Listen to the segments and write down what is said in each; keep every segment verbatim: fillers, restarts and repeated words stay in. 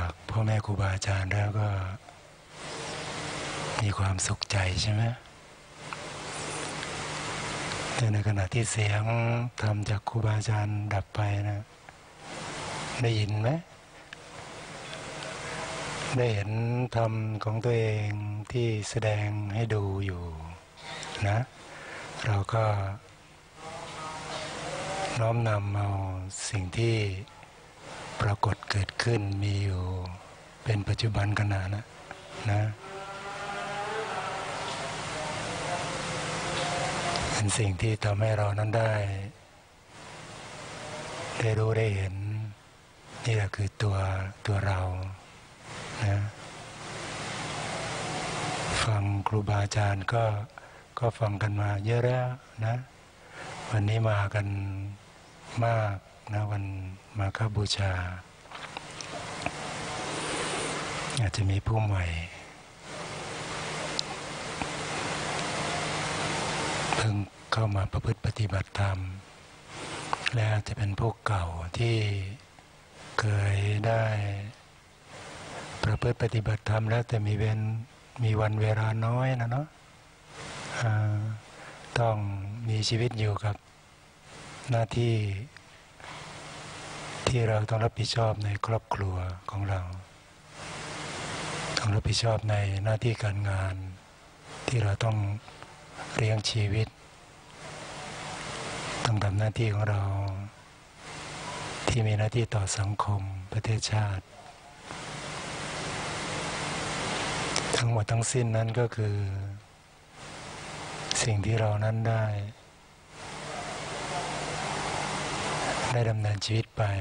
จากพ่อแม่ครูบาอาจารย์แล้วก็มีความสุขใจใช่ไหมแต่ในขณะที่เสียงธรรมจากครูบาอาจารย์ดับไปนะได้ยินไหมได้เห็นธรรมของตัวเองที่แสดงให้ดูอยู่นะเราก็น้อมนำเอาสิ่งที่ปรากฏเกิดขึ้นมีอยู่เป็นปัจจุบันขณะนะนะเป็นสิ่งที่ทำให้เรานั้นได้ได้รู้ได้เห็นนี่แหละคือตัวตัวเรานะฟังครูบาอาจารย์ก็ก็ฟังกันมาเยอะแล้วนะวันนี้มากันมากนะวันมาฆบูชาอาจจะมีผู้ใหม่เพิ่งเข้ามาประพฤติปฏิบัติธรรมและอาจจะเป็นพวกเก่าที่เคยได้ประพฤติปฏิบัติธรรมแล้วแต่มีเว้นมีวันเวลาน้อยนะเนาะต้องมีชีวิตอยู่กับหน้าที่ที่เราต้องรับผิดชอบในครอบครัวของเราต้องรับผิดชอบในหน้าที่การงานที่เราต้องเลี้ยงชีวิตต้องทำหน้าที่ของเราที่มีหน้าที่ต่อสังคมประเทศชาติทั้งหมดทั้งสิ้นนั้นก็คือสิ่งที่เรานั้นได้ได้ดำเนินชีวิตไป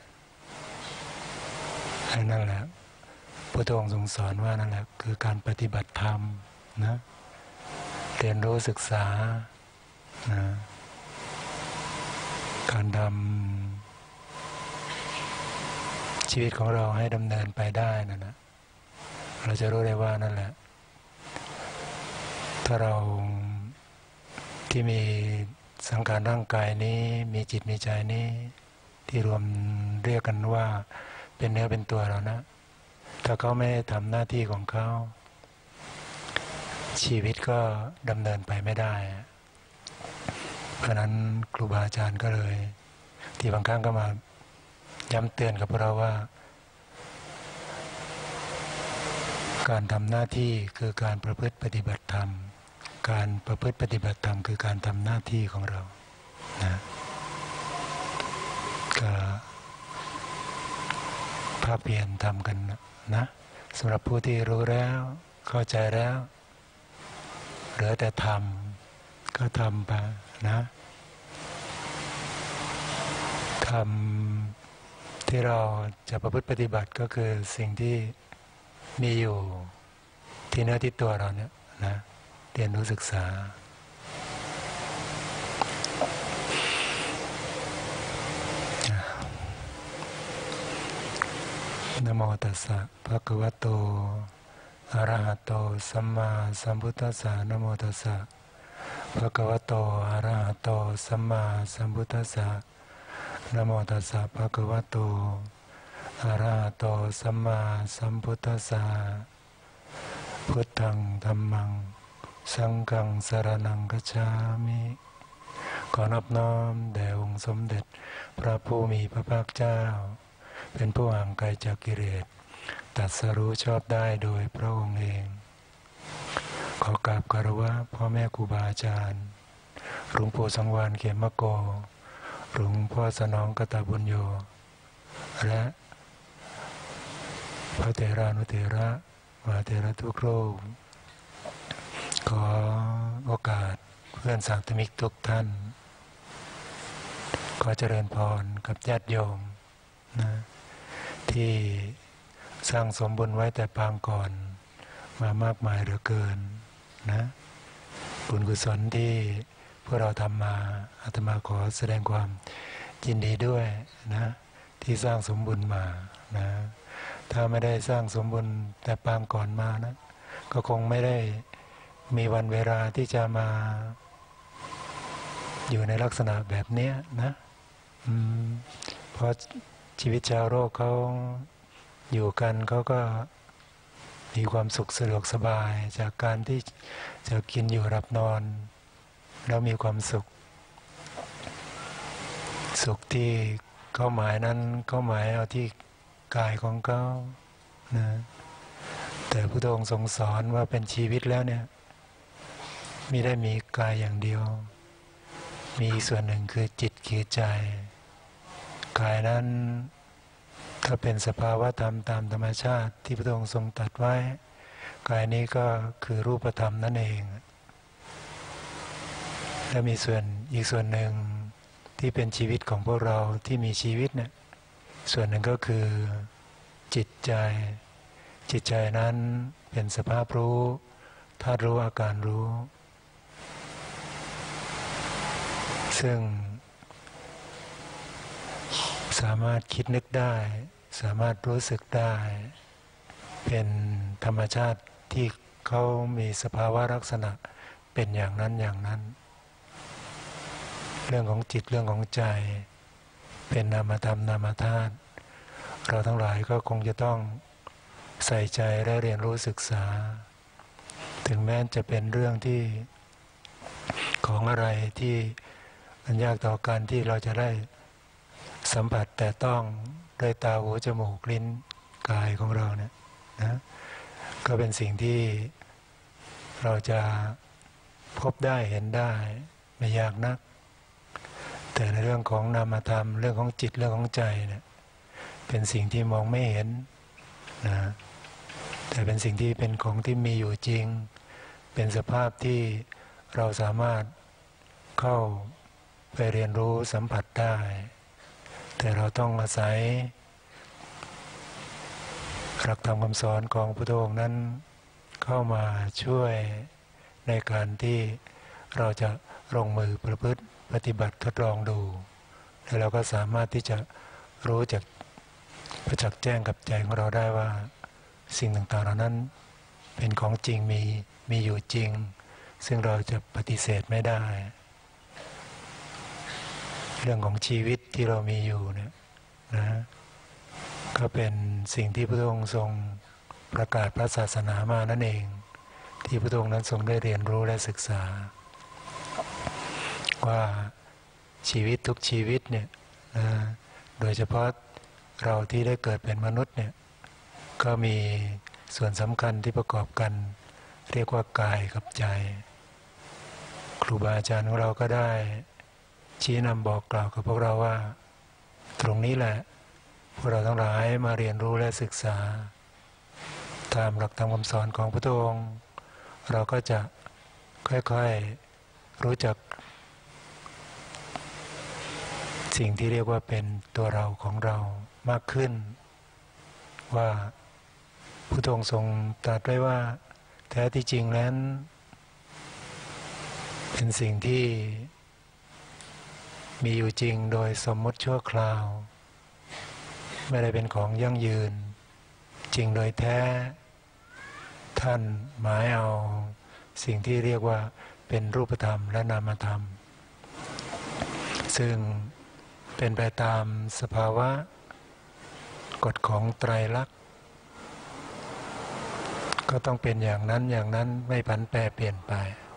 นั่นแหละพระองค์ทรงสอนว่านั่นแหละคือการปฏิบัติธรรมนะเรียนรู้ศึกษานะการทำชีวิตของเราให้ดำเนินไปได้นั่นนะเราจะรู้ได้ว่านั่นแหละถ้าเราที่มีสังขารร่างกายนี้มีจิตมีใจนี้ที่รวมเรียกกันว่าเป็นเนื้อเป็นตัวเรานะถ้าเขาไม่ทำหน้าที่ของเขาชีวิตก็ดำเนินไปไม่ได้เพราะนั้นครูบาอาจารย์ก็เลยที่บางครั้งก็มาย้ำเตือนกับพวกเราว่าการทำหน้าที่คือการประพฤติปฏิบัติธรรมการประพฤติปฏิบัติธรรมคือการทำหน้าที่ของเรานะก็ภาคเพียรทำกันนะสำหรับผู้ที่รู้แล้วเข้าใจแล้วเหลือแต่ทำก็ทำไปนะทำที่เราจะประพฤติปฏิบัติก็คือสิ่งที่มีอยู่ที่เนื้อที่ตัวเราเนี่ยนะเรียนรู้ศึกษานะโมตัสสะภะคะวะโตอะระหะโตสัมมาสัมพุทธัสสะนะโมตัสสะภะคะวะโตอะระหะโตสัมมาสัมพุทธัสสะนะโมตัสสะภะคะวะโตอะระหะโตสัมมาสัมพุทธัสสะพุทธังธัมมังสังฆังสรณังคัจฉามิขอนอบน้อมแด่องค์สมเด็จพระผู้มีพระภาคเจ้าเป็นผู้ห่างไกลจากกิเลสตรัสรู้ชอบได้โดยพระองค์เองขอกราบคารวะพ่อแม่ครูบาอาจารย์หลวงปู่สังวาลเขมโกหลวงพ่อสนองกตบุญโยและพระเถรานุเถระมหาเถระทุกรูปขอโอกาสเพื่อนสาธมิกทุกท่านขอเจริญพรกับญาติโยมนะที่สร้างสมบุญไว้แต่ปางก่อนมามากมายเหลือเกินนะบุญกุศลที่พวกเราทำมาอาตมาขอแสดงความยินดีด้วยนะที่สร้างสมบุญมานะถ้าไม่ได้สร้างสมบุญแต่ปางก่อนมานะก็คงไม่ได้มีวันเวลาที่จะมาอยู่ในลักษณะแบบนี้นะเพราะชีวิตชาวโลกเขาอยู่กันเขาก็มีความสุขสะดวกสบายจากการที่จะกินอยู่หลับนอนแล้วมีความสุขสุขที่เขาหมายนั้นเขาหมายเอาที่กายของเขานะแต่พระองค์ทรงสอนว่าเป็นชีวิตแล้วเนี่ยไม่ได้มีกายอย่างเดียวมีส่วนหนึ่งคือจิตคือใจกายนั้นถ้าเป็นสภาวะธรรมตามธรรมชาติที่พระองค์ทรงตรัสไว้กายนี้ก็คือรูปธรรมนั่นเองและมีส่วนอีกส่วนหนึ่งที่เป็นชีวิตของพวกเราที่มีชีวิตเนี่ยส่วนหนึ่งก็คือจิตใจจิตใจนั้นเป็นสภาพรู้ธาตุรู้อาการรู้ซึ่งสามารถคิดนึกได้สามารถรู้สึกได้เป็นธรรมชาติที่เขามีสภาวะลักษณะเป็นอย่างนั้นอย่างนั้นเรื่องของจิตเรื่องของใจเป็นนามธรรมนามธาตุเราทั้งหลายก็คงจะต้องใส่ใจและเรียนรู้ศึกษาถึงแม้จะเป็นเรื่องที่ของอะไรที่มันยากต่อการที่เราจะได้สัมผัสแต่ต้องด้วยตาหูจมูกลิ้นกายของเราเนี่ยนะก็เป็นสิ่งที่เราจะพบได้เห็นได้ไม่ยากนักแต่ในเรื่องของนามธรรมเรื่องของจิตเรื่องของใจเนี่ยเป็นสิ่งที่มองไม่เห็นนะแต่เป็นสิ่งที่เป็นของที่มีอยู่จริงเป็นสภาพที่เราสามารถเข้าไปเรียนรู้สัมผัสได้แต่เราต้องอาศัยหลักธรรมคำสอนของพระพุทธองค์นั้นเข้ามาช่วยในการที่เราจะลงมือประพฤติปฏิบัติทดลองดูแล้วเราก็สามารถที่จะรู้จักประจักษ์แจ้งกับใจของเราได้ว่าสิ่งต่างๆเหล่านั้นเป็นของจริงมีมีอยู่จริงซึ่งเราจะปฏิเสธไม่ได้เรื่องของชีวิตที่เรามีอยู่เนี่ยนะก็เป็นสิ่งที่พระองค์ทรงประกาศพระศาสนามานั่นเองที่พระองค์นั้นทรงได้เรียนรู้และศึกษาว่าชีวิตทุกชีวิตเนี่ยนะโดยเฉพาะเราที่ได้เกิดเป็นมนุษย์เนี่ยก็มีส่วนสำคัญที่ประกอบกันเรียกว่ากายกับใจครูบาอาจารย์ของเราก็ได้ชี้นำบอกกล่าวกับพวกเราว่าตรงนี้แหละพวกเราทั้งหลายมาเรียนรู้และศึกษาตามหลักธรรมคำสอนของพระองค์เราก็จะค่อยๆรู้จักสิ่งที่เรียกว่าเป็นตัวเราของเรามากขึ้นว่าพระองค์ทรงตรัสไว้ว่าแท้ที่จริงแล้วเป็นสิ่งที่มีอยู่จริงโดยสมมติชั่วคราวไม่ได้เป็นของยั่งยืนจริงโดยแท้ท่านหมายเอาสิ่งที่เรียกว่าเป็นรูปธรรมและนามธรรมซึ่งเป็นไปตามสภาวะกฎของไตรลักษณ์ก็ต้องเป็นอย่างนั้นอย่างนั้นไม่ผันแปรเปลี่ยนไป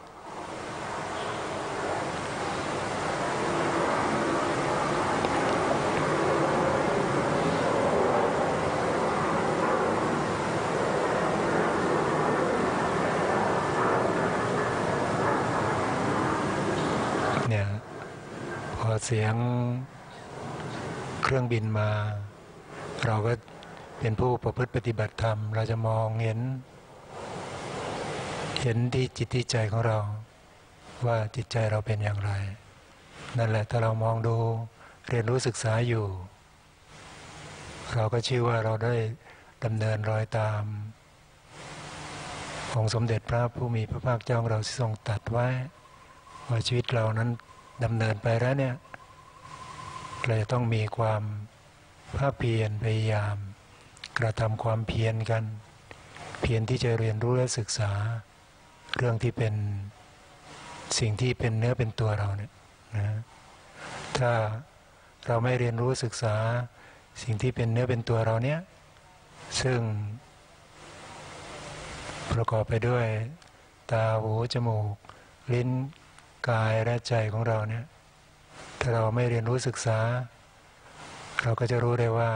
เนี่ยพอเสียงเครื่องบินมาเราก็เป็นผู้ประพฤติปฏิบัติธรรมเราจะมองเห็นเห็นที่จิตที่ใจของเราว่าจิตใจเราเป็นอย่างไรนั่นแหละถ้าเรามองดูเรียนรู้ศึกษาอยู่เราก็ชื่อว่าเราได้ดำเนินรอยตามองค์สมเด็จพระผู้มีพระภาคเจ้าของเราที่ทรงตรัสไว้ว่าชีวิตเรานั้นดำเนินไปแล้วเนี่ยเราจะต้องมีความภาคเพียรพยายามกระทำความเพียรกันเพียรที่จะเรียนรู้และศึกษาเรื่องที่เป็นสิ่งที่เป็นเนื้อเป็นตัวเราเนี่ยนะถ้าเราไม่เรียนรู้ศึกษาสิ่งที่เป็นเนื้อเป็นตัวเราเนี่ยซึ่งประกอบไปด้วยตาหูจมูกลิ้นกายและใจของเราเนี่ยถ้าเราไม่เรียนรู้ศึกษาเราก็จะรู้ได้ว่า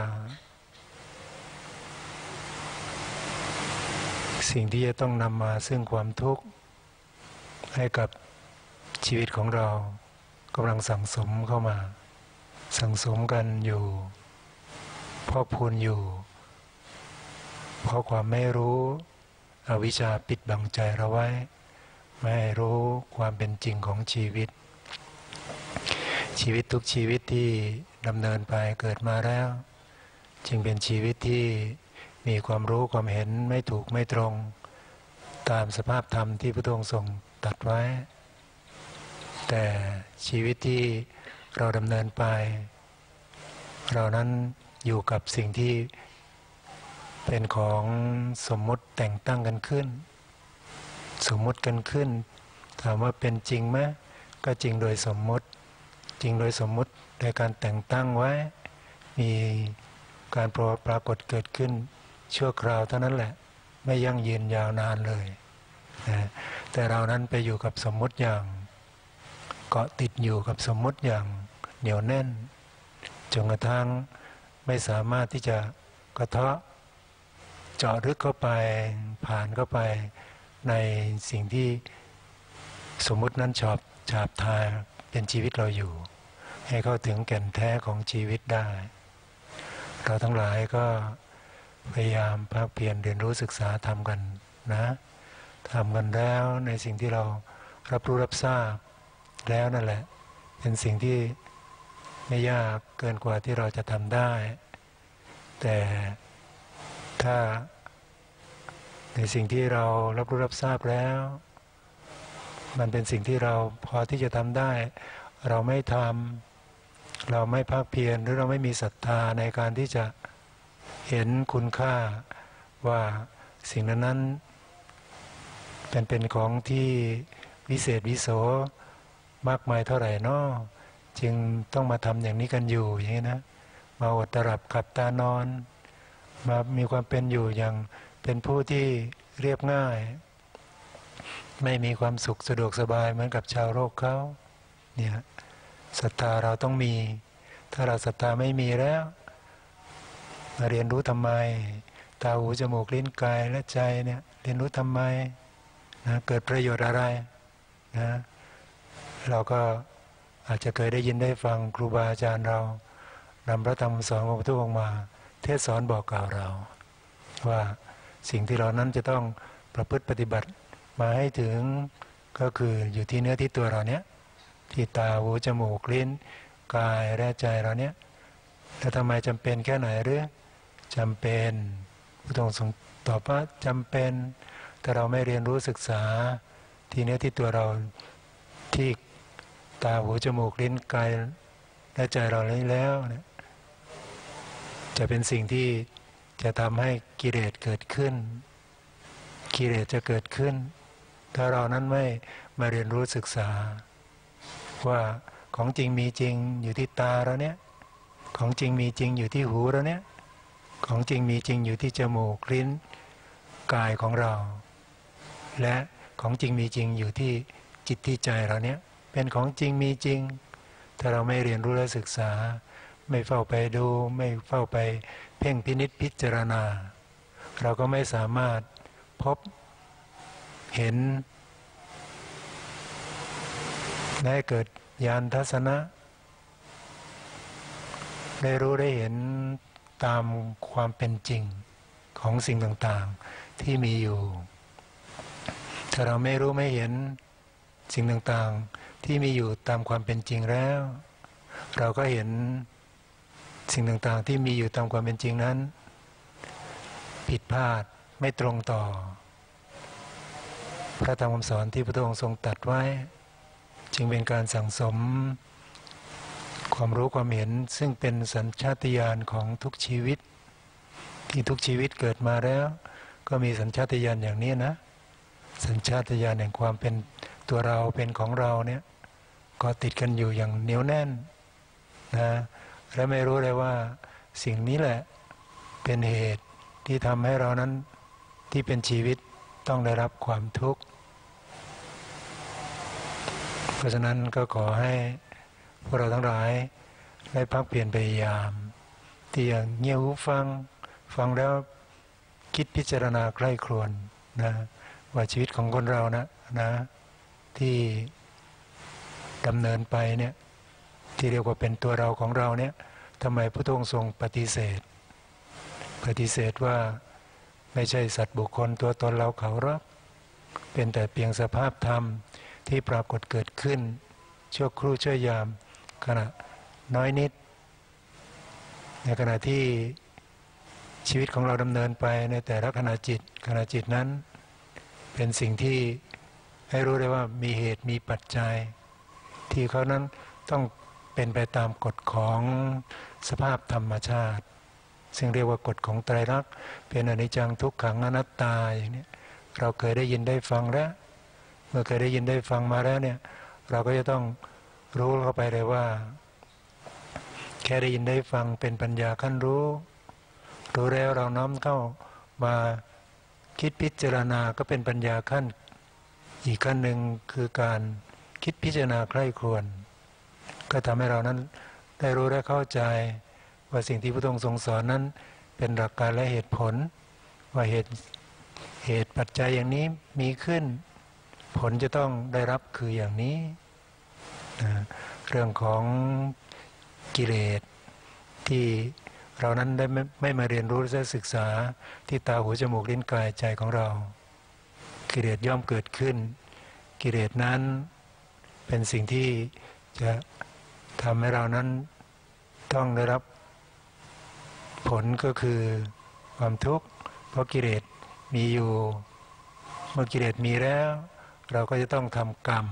สิ่งที่จะต้องนำมาซึ่งความทุกข์ให้กับชีวิตของเรากำลังสั่งสมเข้ามาสั่งสมกันอยู่พอกพูนอยู่เพราะความไม่รู้อวิชชาปิดบังใจเราไว้ไม่ให้รู้ความเป็นจริงของชีวิตชีวิตทุกชีวิตที่ดำเนินไปเกิดมาแล้วจึงเป็นชีวิตที่มีความรู้ความเห็นไม่ถูกไม่ตรงตามสภาพธรรมที่พระองค์ทรงตรัสไว้แต่ชีวิตที่เราดำเนินไปเรานั้นอยู่กับสิ่งที่เป็นของสมมุติแต่งตั้งกันขึ้นสมมุติกันขึ้นถามว่าเป็นจริงไหมก็จริงโดยสมมุติจริงโดยสมมุติโดยการแต่งตั้งไว้มีการปรากฏเกิดขึ้นชั่วคราวเท่านั้นแหละไม่ยั่งยืนยาวนานเลยนะแต่เรานั้นไปอยู่กับสมมุติอย่างเกาะติดอยู่กับสมมุติอย่างเหนียวแน่นจนกระทั่งไม่สามารถที่จะกระเทาะเจาะลึกเข้าไปผ่านเข้าไปในสิ่งที่สมมุตินั้นชอบฉาบทาเป็นชีวิตเราอยู่ให้เข้าถึงแก่นแท้ของชีวิตได้เราทั้งหลายก็พยายามภาคเพียรเรียนรู้ศึกษาทำกันนะทำกันแล้วในสิ่งที่เรารับรู้รับทราบแล้วนั่นแหละเป็นสิ่งที่ไม่ยากเกินกว่าที่เราจะทำได้แต่ถ้าในสิ่งที่เรารับรู้รับทราบแล้วมันเป็นสิ่งที่เราพอที่จะทำได้เราไม่ทำเราไม่ภาคเพียรหรือเราไม่มีศรัทธาในการที่จะเห็นคุณค่าว่าสิ่งนั้นนั้นเป็นเป็นของที่วิเศษวิโสมากมายเท่าไหร่นาะจึงต้องมาทำอย่างนี้กันอยู่อย่างนี้นะมาอดตาหลับขับตานอนมามีความเป็นอยู่อย่างเป็นผู้ที่เรียบง่ายไม่มีความสุขสะดวกสบายเหมือนกับชาวโลกเขาเนี่ยศรัทธาเราต้องมีถ้าเราศรัทธาไม่มีแล้วมาเรียนรู้ทำไมตาหูจมูกลิ้นกายและใจเนี่ยเรียนรู้ทำไมนะเกิดประโยชน์อะไรนะเราก็อาจจะเคยได้ยินได้ฟังครูบาอาจารย์เรานำพระธรรมสอนของพระพุทธองค์มาเทศสอนบอกกล่าวเราว่าสิ่งที่เรานั้นจะต้องประพฤติปฏิบัติมาให้ถึงก็คืออยู่ที่เนื้อที่ตัวเราเนี้ยที่ตาหูจมูกลิ้นกายและใจเราเนี้ยแล้วทำไมจำเป็นแค่ไหนหรือจำเป็นพระองค์ทรงตอบว่าจำเป็นถ้าเราไม่เรียนรู้ศึกษาที่เนื้อที่ตัวเราที่ตาหูจมูกลิ้นกายและใจเราแล้วเนี่ยจะเป็นสิ่งที่จะทำให้กิเลสเกิดขึ้นกิเลสจะเกิดขึ้นถ้าเรานั้นไม่มาเรียนรู้ศึกษาว่าของจริงมีจริงอยู่ที่ตาเราเนี้ยของจริงมีจริงอยู่ที่หูเราเนี้ยของจริงมีจริงอยู่ที่จมูกลิ้นกายของเราและของจริงมีจริงอยู่ที่จิตที่ใจเราเนี้ยเป็นของจริงมีจริงถ้าเราไม่เรียนรู้และศึกษาไม่เฝ้าไปดูไม่เฝ้าไปเพ่งพินิจพิจารณาเราก็ไม่สามารถพบเห็นได้เกิดญาณทัศนะได้รู้ได้เห็นตามความเป็นจริงของสิ่งต่างๆที่มีอยู่ถ้าเราไม่รู้ไม่เห็นสิ่งต่างๆที่มีอยู่ตามความเป็นจริงแล้วเราก็เห็นสิ่งต่างๆที่มีอยู่ตามความเป็นจริงนั้นผิดพลาดไม่ตรงต่อพระธรรมคำสอนที่พระองค์ทรงตรัสไว้จึงเป็นการสั่งสมความรู้ความเห็นซึ่งเป็นสัญชาตญาณของทุกชีวิตที่ทุกชีวิตเกิดมาแล้วก็มีสัญชาตญาณอย่างนี้นะสัญชาตญาณแห่งความเป็นตัวเราเป็นของเราเนี่ยก็ติดกันอยู่อย่างเหนียวแน่นนะและไม่รู้เลยว่าสิ่งนี้แหละเป็นเหตุที่ทำให้เรานั้นที่เป็นชีวิตต้องได้รับความทุกข์เพราะฉะนั้นก็ขอให้พวกเราทั้งหลายได้พักเพียรพยายามที่จะเงี่ยหูฟังฟังแล้วคิดพิจารณาใกล้ครวญนะว่าชีวิตของคนเรานะนะที่ดำเนินไปเนี่ยที่เรียกว่าเป็นตัวเราของเราเนี่ยทำไมพระองค์ทรงปฏิเสธปฏิเสธว่าไม่ใช่สัตว์บุคคลตัวตนเราเขาหรอกเป็นแต่เพียงสภาพธรรมที่ปรากฏเกิดขึ้นชั่วครู่ชั่วยามขณะน้อยนิดในขณะที่ชีวิตของเราดำเนินไปในแต่ละขณะจิตขณะจิตนั้นเป็นสิ่งที่ให้รู้ได้ว่ามีเหตุมีปัจจัยที่เขานั้นต้องเป็นไปตามกฎของสภาพธรรมชาติซึ่งเรียกว่ากฎของไตรลักษณ์เป็นอนิจจังทุกขังอนัตตาอย่างนี้เราเคยได้ยินได้ฟังแล้วเมื่อเคยได้ยินได้ฟังมาแล้วเนี่ยเราก็จะต้องรู้เข้าไปเลยว่าแค่ได้ยินได้ฟังเป็นปัญญาขั้นรู้รู้แล้วเราน้อมเข้ามาคิดพิจารณาก็เป็นปัญญาขั้นอีกขั้นหนึ่งคือการคิดพิจารณาใคร่ครวญก็ทำให้เรานั้นได้รู้และเข้าใจว่าสิ่งที่พระองค์ทรงสอนนั้นเป็นหลักการและเหตุผลว่าเหตุเหตุปัจจัยอย่างนี้มีขึ้นผลจะต้องได้รับคืออย่างนี้นะเรื่องของกิเลสที่เรานั้นได้ไม่ไม่มาเรียนรู้และศึกษาที่ตาหูจมูกลิ้นกายใจของเรากิเลสย่อมเกิดขึ้นกิเลสนั้นเป็นสิ่งที่จะทำให้เรานั้นต้องได้รับผลก็คือความทุกข์เพราะกิเลสมีอยู่เมื่อกิเลสมีแล้วเราก็จะต้องทำกรรม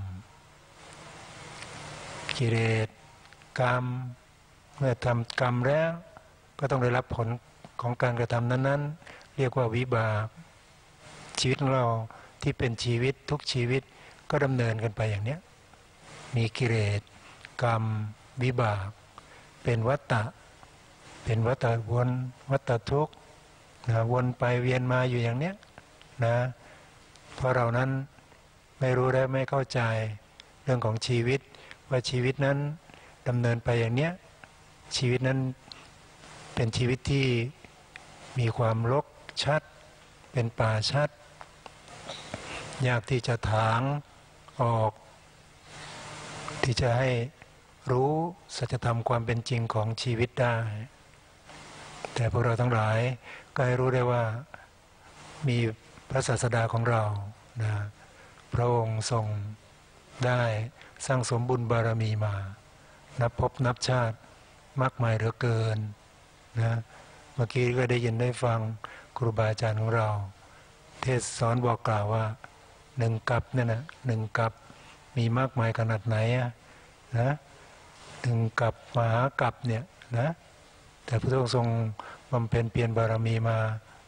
กิเลสกรรมเมื่อทำกรรมแล้วก็ต้องได้รับผลของการกระทำนั้นๆเรียกว่าวิบากชีวิตของเราที่เป็นชีวิตทุกชีวิตก็ดำเนินกันไปอย่างนี้มีกิเลสกรรมวิบากเป็นวัฏฏะเป็นวัฏฏะวนวัฏฏะทุกข์นะวนไปเวียนมาอยู่อย่างเนี้ยนะเพราะเรานั้นไม่รู้และไม่เข้าใจเรื่องของชีวิตว่าชีวิตนั้นดำเนินไปอย่างเนี้ยชีวิตนั้นเป็นชีวิตที่มีความรกชัดเป็นป่าชัดยากที่จะถางออกที่จะให้รู้สัจธรรมความเป็นจริงของชีวิตได้แต่พวกเราทั้งหลายก็ให้รู้ได้ว่ามีพระศาสดาของเรานะพระองค์ทรงได้สร้างสมบุญบารมีมานับพบนับชาติมากมายเหลือเกินนะเมื่อกี้ก็ได้ยินได้ฟังครูบาอาจารย์ของเราเทศสอนบอกกล่าวว่าหนึ่งกัปเนี่ยนะหนึ่งกัปมีมากมายขนาดไหนอะนะหนึ่งกัปมหากัปเนี่ยนะแต่พระองค์ทรงบำเพ็ญเพียรบารมีมา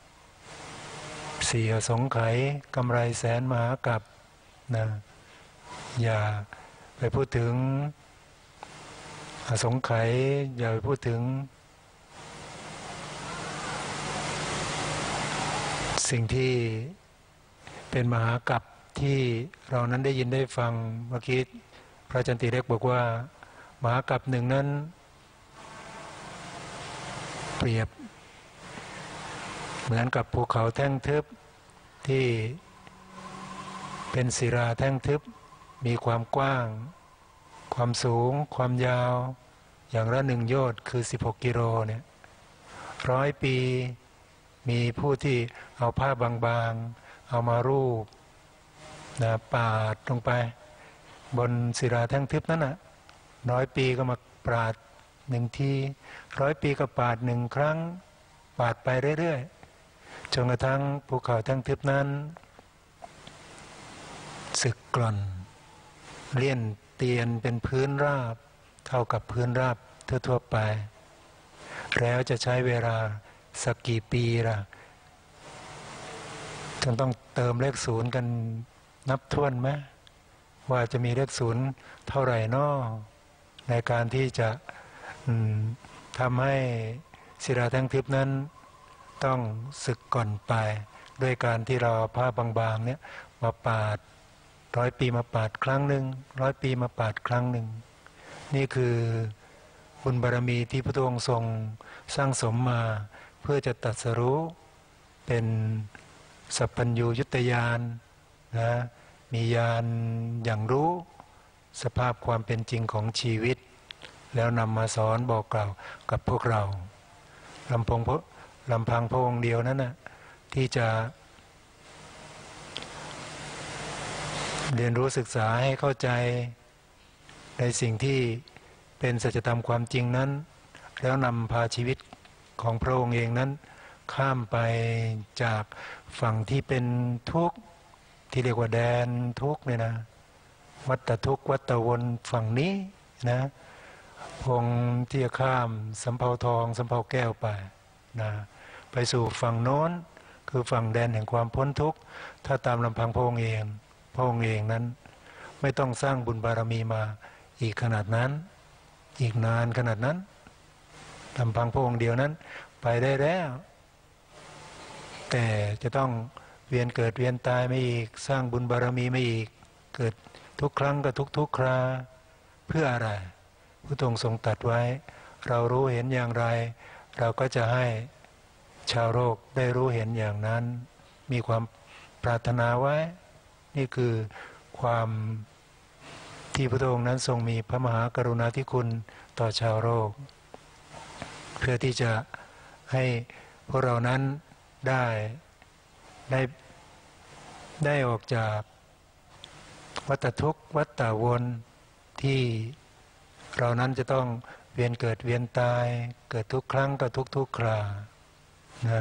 สี่อสงไขยกำไรแสนมหากัปนะอย่าไปพูดถึงอสงไขยอย่าไปพูดถึงสิ่งที่เป็นมหากัปที่เรานั้นได้ยินได้ฟังเมื่อกี้พระอาจารย์ติเล็กบอกว่ามหากัปหนึ่งนั้นเปรียบเหมือนกับภูเขาแท่งทึบที่เป็นศิลาแท่งทึบมีความกว้างความสูงความยาวอย่างละหนึ่งโยชน์คือสิบหกกิโลเนี่ยร้อยปีมีผู้ที่เอาผ้าบางๆเอามารูปนะปาดลงไปบนศิลาแท่งทึบนั้นน่ะร้อยปีก็มาปาดหนึ่งทีร้อยปีก็ปาดหนึ่งครั้งปาดไปเรื่อยๆจนกระทั่งภูเขาแท่งทึบนั้นสึกกร่อนเลี่ยนเตียนเป็นพื้นราบเท่ากับพื้นราบทั่วๆไปแล้วจะใช้เวลาสักกี่ปีล่ะจนต้องเติมเลขศูนย์กันนับถ้วนไหมว่าจะมีเลขศูนย์เท่าไหร่น้อในการที่จะทำให้ศิลาแท่งทึบนั้นต้องสึกก่อนไปด้วยการที่เราผ้าบางๆเนี่ยมาปาดร้อยปีมาปาดครั้งหนึ่งร้อยปีมาปาดครั้งหนึ่งนี่คือบุญบารมีที่พระองค์ทรงสร้างสมมาเพื่อจะตรัสรู้เป็นสัพพัญญูยุตญาณนะมีญาณอย่างรู้สภาพความเป็นจริงของชีวิตแล้วนำมาสอนบอกกล่าวกับพวกเราลำพงลำพังพระองค์เดียวนั้นนะที่จะเรียนรู้ศึกษาให้เข้าใจในสิ่งที่เป็นสัจธรรมความจริงนั้นแล้วนำพาชีวิตของพระองค์เองนั้นข้ามไปจากฝั่งที่เป็นทุกข์ที่เรียกว่าแดนทุกข์เนี่ยนะวัฏทุกข์วัฏวนฝั่งนี้นะพงที่จะข้ามสำเภาทองสำเภาแก้วไปนะไปสู่ฝั่งโน้นคือฝั่งแดนแห่งความพ้นทุกข์ถ้าตามลำพังพระองค์เองพระองค์เองนั้นไม่ต้องสร้างบุญบารมีมาอีกขนาดนั้นอีกนานขนาดนั้นลำพังพระองค์เดียวนั้นไปได้แล้วแต่จะต้องเวียนเกิดเวียนตายไม่อีกสร้างบุญบารมีไม่อีกเกิดทุกครั้งก็ทุกทุกคราเพื่ออะไรพระองค์ทรงตรัสไว้เรารู้เห็นอย่างไรเราก็จะให้ชาวโลกได้รู้เห็นอย่างนั้นมีความปรารถนาไว้นี่คือความที่พระองค์นั้นทรงมีพระมหากรุณาธิคุณต่อชาวโลกเพื่อที่จะให้พวกเรานั้นได้ได้ได้ออกจากวัฏทุกข์วัฏวนที่เรานั้นจะต้องเวียนเกิดเวียนตายเกิดทุกครั้งก็ทุกทุกครานะ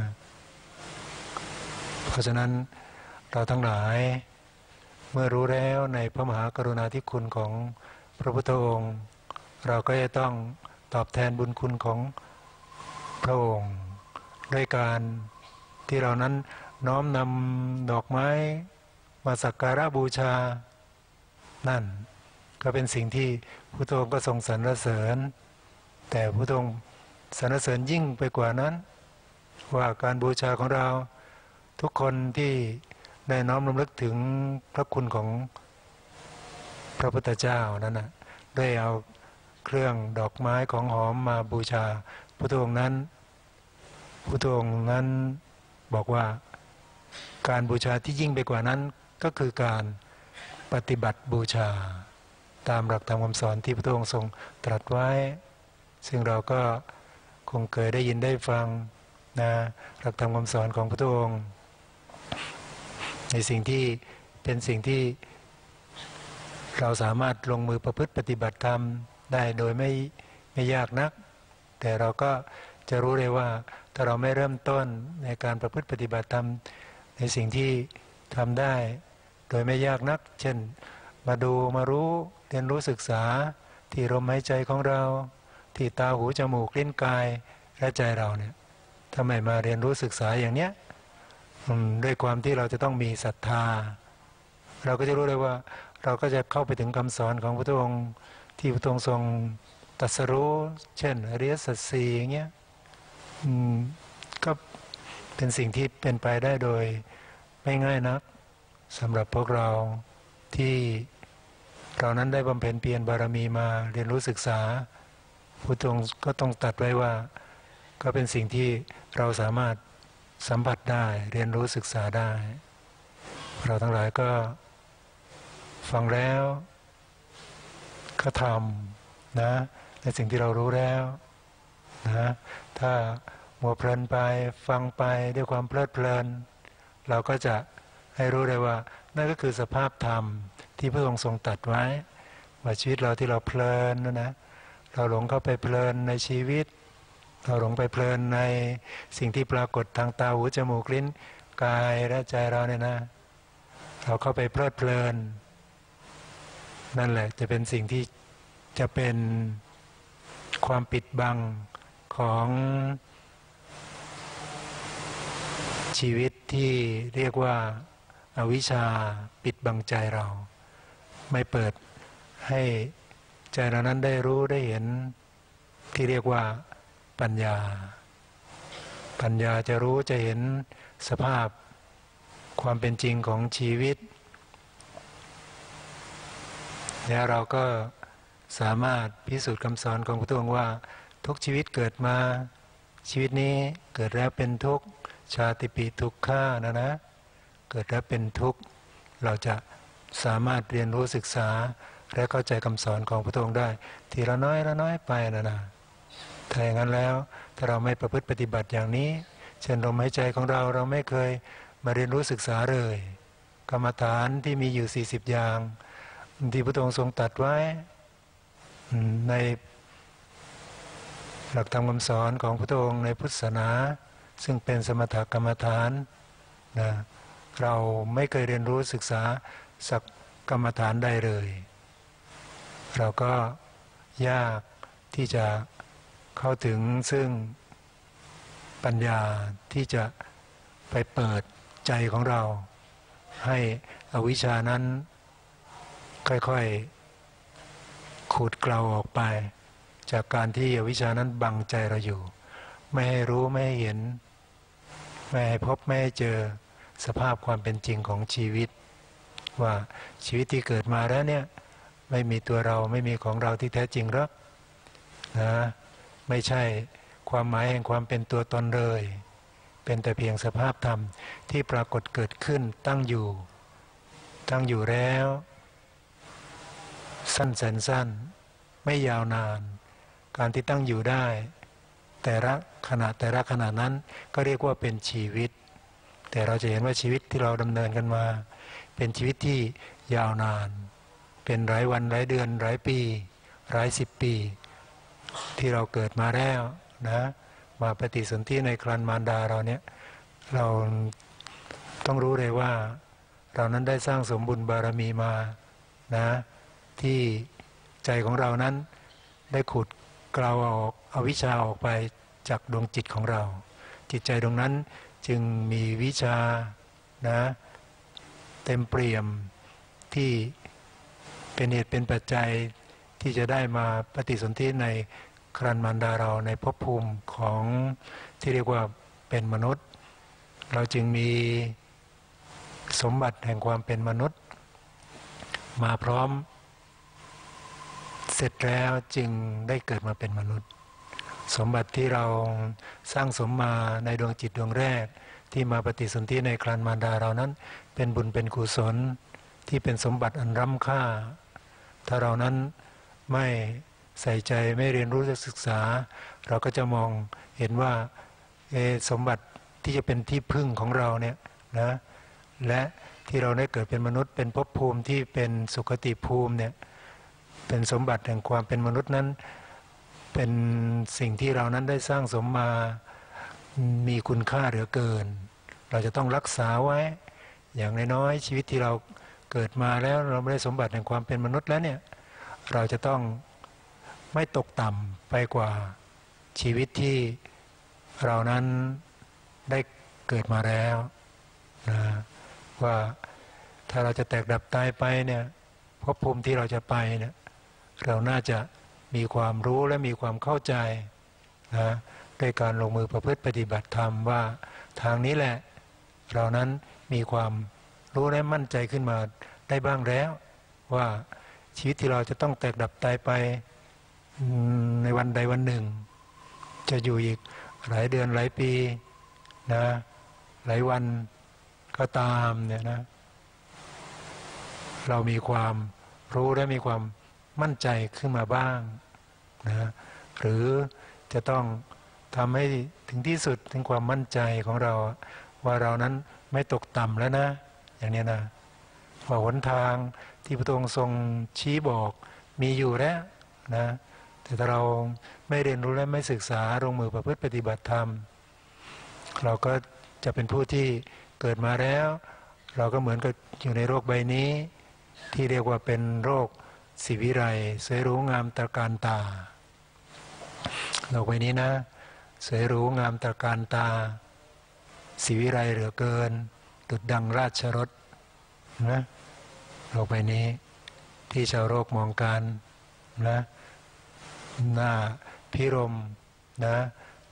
เพราะฉะนั้นเราทั้งหลายเมื่อรู้แล้วในพระมหากรุณาธิคุณของพระพุทธองค์เราก็จะต้องตอบแทนบุญคุณของพระองค์ด้วยการที่เรานั้นน้อมนำดอกไม้มาสักการะบูชานั่นก็เป็นสิ่งที่พระองค์ก็ทรงสรรเสริญแต่พระองค์สรรเสริญยิ่งไปกว่านั้นว่าการบูชาของเราทุกคนที่ได้น้อมรำลึกถึงพระคุณของพระพุทธเจ้านั้นนะได้เอาเครื่องดอกไม้ของหอมมาบูชาพระองค์นั้นพระองค์นั้นบอกว่าการบูชาที่ยิ่งไปกว่านั้นก็คือการปฏิบัติบูชาตามหลักธรรมคำสอนที่พระองค์ทรงตรัสไว้ซึ่งเราก็คงเคยได้ยินได้ฟังนะหลักธรรมคำสอนของพระองค์ในสิ่งที่เป็นสิ่งที่เราสามารถลงมือประพฤติปฏิบัติธรรมได้โดยไม่ไม่ยากนักแต่เราก็จะรู้เลยว่าถ้าเราไม่เริ่มต้นในการประพฤติปฏิบัติธรรมในสิ่งที่ทำได้โดยไม่ยากนักเช่นมาดูมารู้เรียนรู้ศึกษาที่ลมหายใจของเราที่ตาหูจมูกลิ้นกายและใจเราเนี่ยถ้าไม่มาเรียนรู้ศึกษาอย่างเนี้ยด้วยความที่เราจะต้องมีศรัทธาเราก็จะรู้เลยว่าเราก็จะเข้าไปถึงคำสอนของพระองค์ที่พระองค์ทรงตรัสรู้เช่นอริยสัจสี่อย่างเงี้ยก็เป็นสิ่งที่เป็นไปได้โดยไม่ง่ายนักสำหรับพวกเราที่เรานั้นได้บำเพ็ญเพียรบารมีมาเรียนรู้ศึกษาพระองค์ก็ต้องตรัสไว้ว่าก็เป็นสิ่งที่เราสามารถสัมผัสได้เรียนรู้ศึกษาได้เราทั้งหลายก็ฟังแล้วก็ทำนะในสิ่งที่เรารู้แล้วนะถ้ามัวเพลินไปฟังไปด้วยความเพลิดเพลินเราก็จะให้รู้ได้ว่านั่นก็คือสภาพธรรมที่พระองค์ทรงตรัสไว้ว่าชีวิตเราที่เราเพลินนะนะเราหลงเข้าไปเพลินในชีวิตเราหลงไปเพลินในสิ่งที่ปรากฏทางตาหูจมูกลิ้นกายและใจเราเนี่ยนะเราเข้าไปเพลิดเพลินนั่นแหละจะเป็นสิ่งที่จะเป็นความปิดบังของชีวิตที่เรียกว่าอวิชชาปิดบังใจเราไม่เปิดให้ใจเรานั้นได้รู้ได้เห็นที่เรียกว่าปัญญาปัญญาจะรู้จะเห็นสภาพความเป็นจริงของชีวิตแล้วเราก็สามารถพิสูจน์คำสอนของพระองค์ว่าทุกชีวิตเกิดมาชีวิตนี้เกิดแล้วเป็นทุกข์ชาติปีทุกขานะนะเกิดแล้วเป็นทุกข์เราจะสามารถเรียนรู้ศึกษาและเข้าใจคำสอนของพระองค์ได้ทีละน้อยละน้อยไปนะนะถ้าอย่างนั้นแล้วถ้าเราไม่ประพฤติปฏิบัติอย่างนี้เช่นลมหายใจของเราเราไม่เคยมาเรียนรู้ศึกษาเลยกรรมฐานที่มีอยู่สี่สิบอย่างที่พระองค์ทรงตรัสไว้ในหลักธรรมคำสอนของพระองค์ในพุทธศาสนาซึ่งเป็นสมถกรรมฐานนะเราไม่เคยเรียนรู้ศึกษาสักกรรมฐานใดเลยเราก็ยากที่จะเข้าถึงซึ่งปัญญาที่จะไปเปิดใจของเราให้อวิชชานั้นค่อยๆขูดเกลาออกไปจากการที่อวิชชานั้นบังใจเราอยู่ไม่ให้รู้ไม่ให้เห็นไม่ให้พบไม่ให้เจอสภาพความเป็นจริงของชีวิตว่าชีวิตที่เกิดมาแล้วเนี่ยไม่มีตัวเราไม่มีของเราที่แท้จริงหรอกนะไม่ใช่ความหมายแห่งความเป็นตัวตนเลยเป็นแต่เพียงสภาพธรรมที่ปรากฏเกิดขึ้นตั้งอยู่ตั้งอยู่แล้วสั้นแสนสั้นไม่ยาวนานการที่ตั้งอยู่ได้แต่ละขณะแต่ละขณะนั้นก็เรียกว่าเป็นชีวิตแต่เราจะเห็นว่าชีวิตที่เราดำเนินกันมาเป็นชีวิตที่ยาวนานเป็นหลายวันหลายเดือนหลายปีหลายสิบปีที่เราเกิดมาแล้วนะมาปฏิสนธิในครรภ์มารดาเราเนี่ยเราต้องรู้เลยว่าเรานั้นได้สร้างสมบุญบารมีมานะที่ใจของเรานั้นได้ขุดเกลาออกเอาวิชาออกไปจากดวงจิตของเราจิตใจตรงนั้นจึงมีวิชานะเต็มเปี่ยมที่เป็นเหตุเป็นปัจจัยที่จะได้มาปฏิสนธิในครรภ์มารดาเราในภพภูมิของที่เรียกว่าเป็นมนุษย์เราจึงมีสมบัติแห่งความเป็นมนุษย์มาพร้อมเสร็จแล้วจึงได้เกิดมาเป็นมนุษย์สมบัติที่เราสร้างสมมาในดวงจิตดวงแรกที่มาปฏิสนธิในครรภ์มารดาเรานั้นเป็นบุญเป็นกุศลที่เป็นสมบัติอันล้ำค่าถ้าเรานั้นไม่ใส่ใจไม่เรียนรู้ศึกษาเราก็จะมองเห็นว่าสมบัติที่จะเป็นที่พึ่งของเราเนี่ยนะและที่เราได้เกิดเป็นมนุษย์เป็นภพภูมิที่เป็นสุคติภูมิเนี่ยเป็นสมบัติแห่งความเป็นมนุษย์นั้นเป็นสิ่งที่เรานั้นได้สร้างสมมามีคุณค่าเหลือเกินเราจะต้องรักษาไว้อย่างน้อยๆชีวิตที่เราเกิดมาแล้วเราไม่ได้สมบัติแห่งความเป็นมนุษย์แล้วเนี่ยเราจะต้องไม่ตกต่ำไปกว่าชีวิตที่เรานั้นได้เกิดมาแล้วนะว่าถ้าเราจะแตกดับตายไปเนี่ยภพภูมิที่เราจะไปเนี่ยเราน่าจะมีความรู้และมีความเข้าใจนะด้วยการลงมือประพฤติปฏิบัติธรรมว่าทางนี้แหละเรานั้นมีความรู้และมั่นใจขึ้นมาได้บ้างแล้วว่าชีวิตที่เราจะต้องแตกดับตายไปในวันใดวันหนึ่งจะอยู่อีกหลายเดือนหลายปีนะหลายวันก็ตามเนี่ยนะเรามีความรู้และมีความมั่นใจขึ้นมาบ้างนะหรือจะต้องทำให้ถึงที่สุดถึงความมั่นใจของเราว่าเรานั้นไม่ตกต่ำแล้วนะอย่างนี้นะว่าหนทางที่พระองค์ทรงชี้บอกมีอยู่แล้วนะแต่ถ้าเราไม่เรียนรู้และไม่ศึกษาลงมือประพฤติปฏิบัติธรรมเราก็จะเป็นผู้ที่เกิดมาแล้วเราก็เหมือนกับอยู่ในโรคใบนี้ที่เรียกว่าเป็นโรคสิวิไลสวยหรูงามตระการตาโรคใบนี้นะสวยหรูงามตระการตาสิวิไลเหลือเกินดุจดังราชรถนะโรคใบนี้ที่ชาวโรคมองกันนะหน้าพิรมนะ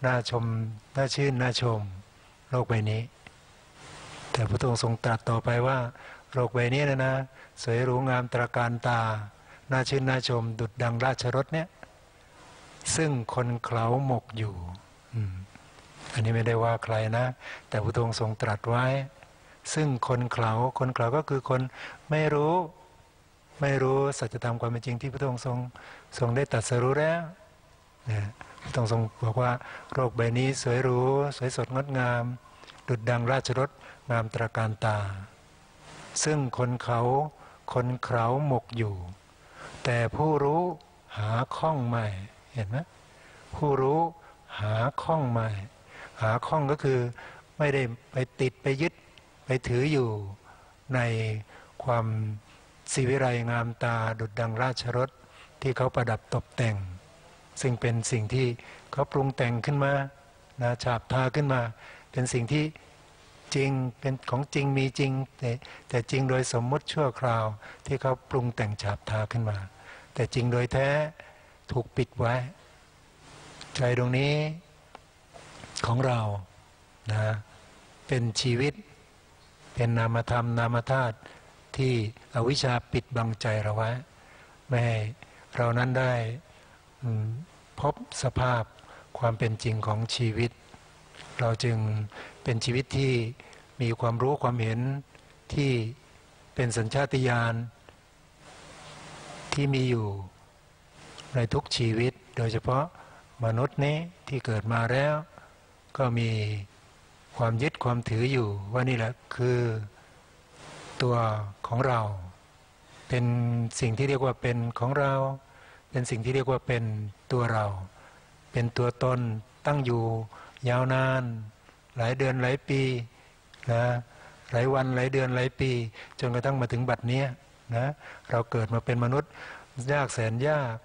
น่าชมน่าชื่นน่าชมโลกใบนี้แต่พระองค์ทรงตรัสต่อไปว่าโลกใบนี้นะนะสวยหรูงามตระการตาน่าชื่นน่าชมดุจดังราชรถเนี่ยซึ่งคนเขาหมกอยู่อืมอันนี้ไม่ได้ว่าใครนะแต่พระองค์ทรงตรัสไว้ซึ่งคนเขาคนเขาก็คือคนไม่รู้ไม่รู้สัจธรรมความเป็นจริงที่พระองค์ทรงทรงได้ตรัสรู้แล้วนะพระองค์ทรงบอกว่าโลกใบนี้สวยหรูสวยสดงดงามดุจดังราชรถงามตระการตาซึ่งคนเขาคนเขาหมกอยู่แต่ผู้รู้หาข้องไม่เห็นไหมผู้รู้หาข้องไม่หาข้องก็คือไม่ได้ไปติดไปยึดไปถืออยู่ในความศิวิไลงามตาดุจดังราชรถที่เขาประดับตกแต่งซึ่งเป็นสิ่งที่เขาปรุงแต่งขึ้นมานะฉาบทาขึ้นมาเป็นสิ่งที่จริงเป็นของจริงมีจริงแต่แต่จริงโดยสมมุติชั่วคราวที่เขาปรุงแต่งฉาบทาขึ้นมาแต่จริงโดยแท้ถูกปิดไว้ใจตรงนี้ของเรานะเป็นชีวิตเป็นนามธรรมนามธาตุที่อวิชชาปิดบังใจเราไว้ไม่ให้เรานั้นได้พบสภาพความเป็นจริงของชีวิตเราจึงเป็นชีวิตที่มีความรู้ความเห็นที่เป็นสัญชาตญาณที่มีอยู่ในทุกชีวิตโดยเฉพาะมนุษย์นี้ที่เกิดมาแล้วก็มีความยึดความถืออยู่ว่านี่แหละคือตัวของเราเป็นสิ่งที่เรียกว่าเป็นของเราเป็นสิ่งที่เรียกว่าเป็นตัวเราเป็นตัวตนตั้งอยู่ยาวนานหลายเดือนหลายปีนะหลายวันหลายเดือนหลายปีจนกระทั่งมาถึงบัดนี้นะเราเกิดมาเป็นมนุษย์ยากแสนยาก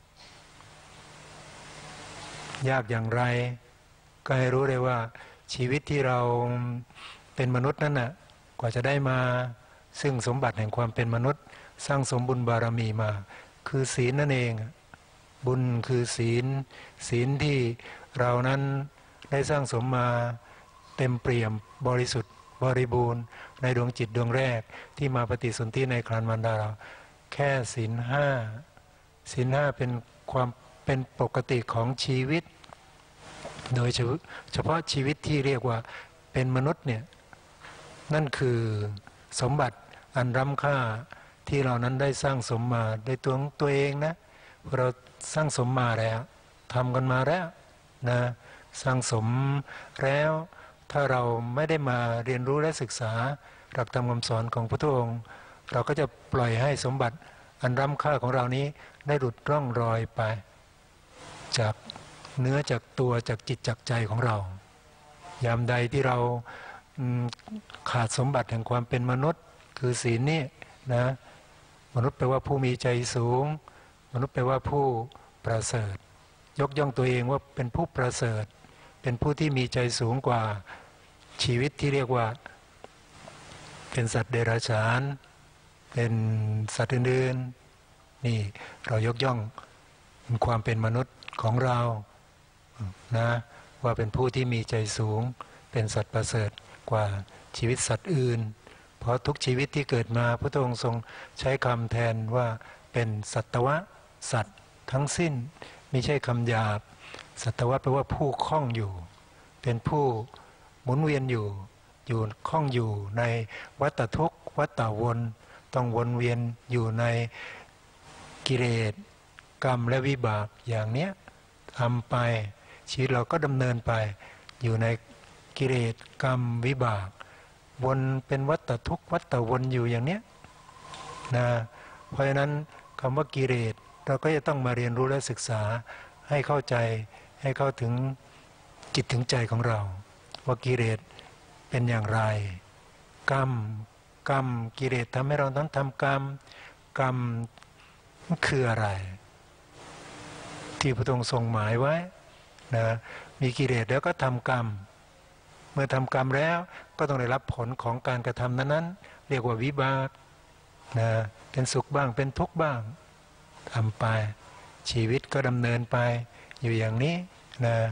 ยากอย่างไรก็ให้รู้เลยว่าชีวิตที่เราเป็นมนุษย์นั่นน่ะกว่าจะได้มาซึ่งสมบัติแห่งความเป็นมนุษย์สร้างสมบุญบารมีมาคือศีลนั่นเองบุญคือศีลศีลที่เรานั้นได้สร้างสมมาเต็มเปี่ยมบริสุทธิ์บริบูรณ์ในดวงจิตดวงแรกที่มาปฏิสนธิในครรภ์มารดาเราแค่ศีลห้าศีลห้าเป็นความเป็นปกติของชีวิตโดยเฉพาะชีวิตที่เรียกว่าเป็นมนุษย์เนี่ยนั่นคือสมบัติอันล้ำค่าที่เรานั้นได้สร้างสมมาโดยตัวของตัวเองนะเราสร้างสมมาแล้วทำกันมาแล้วนะสร้างสมแล้วถ้าเราไม่ได้มาเรียนรู้และศึกษาหลักธรรมคำสอนของพระองค์เราก็จะปล่อยให้สมบัติอันล้ำค่าของเรานี้ได้หลุดร่องรอยไปจากเนื้อจากตัวจากจิตจากใจของเรายามใดที่เราขาดสมบัติแห่งความเป็นมนุษย์คือศีลนี่นะมนุษย์แปลว่าผู้มีใจสูงมนุษย์แปลว่าผู้ประเสริฐยกย่องตัวเองว่าเป็นผู้ประเสริฐเป็นผู้ที่มีใจสูงกว่าชีวิตที่เรียกว่าเป็นสัตว์เดรัจฉานเป็นสัตว์อื่นๆนี่เรายกย่องความเป็นมนุษย์ของเรานะว่าเป็นผู้ที่มีใจสูงเป็นสัตว์ประเสริฐกว่าชีวิตสัตว์อื่นเพราะทุกชีวิตที่เกิดมาพระองค์ทรงใช้คำแทนว่าเป็นสัตวะสัตว์ทั้งสิ้นไม่ใช่คำหยาบสัตวะแปลว่าผู้คล้องอยู่เป็นผู้หมุนเวียนอยู่อยู่คล้องอยู่ในวัฏทุกข์วัฏวนต้องวนเวียนอยู่ในกิเลสกรรมและวิบากอย่างเนี้ยทำไปชีวิตเราก็ดำเนินไปอยู่ในกิเลสกรรมวิบากวนเป็นวัฏทุกข์วัฏวนอยู่อย่างเนี้ยนะเพราะฉะนั้นคำว่ากิเลสเราก็จะต้องมาเรียนรู้และศึกษาให้เข้าใจให้เข้าถึงจิตถึงใจของเราว่ากิเลสเป็นอย่างไรกรรมกรรมกิเลสทำให้เราต้องทำกรรมกรรมคืออะไรที่พระองค์ทรงหมายไว้นะมีกิเลสแล้วก็ทำกรรมเมื่อทำกรรมแล้วก็ต้องได้รับผลของการกระทำนั้นๆเรียกว่าวิบากนะเป็นสุขบ้างเป็นทุกข์บ้างทำไปชีวิตก็ดำเนินไปอยู่อย่างนี้นะ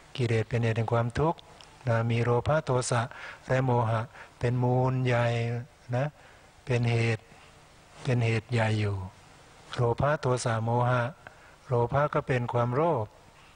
กิเลสเป็นเหตุแห่งความทุกข์นะมีโลภะโทสะและโมหะเป็นมูลใหญ่นะเป็นเหตุเป็นเหตุใหญ่อยู่โลภะโทสะโมหะโลภะก็เป็นความโลภ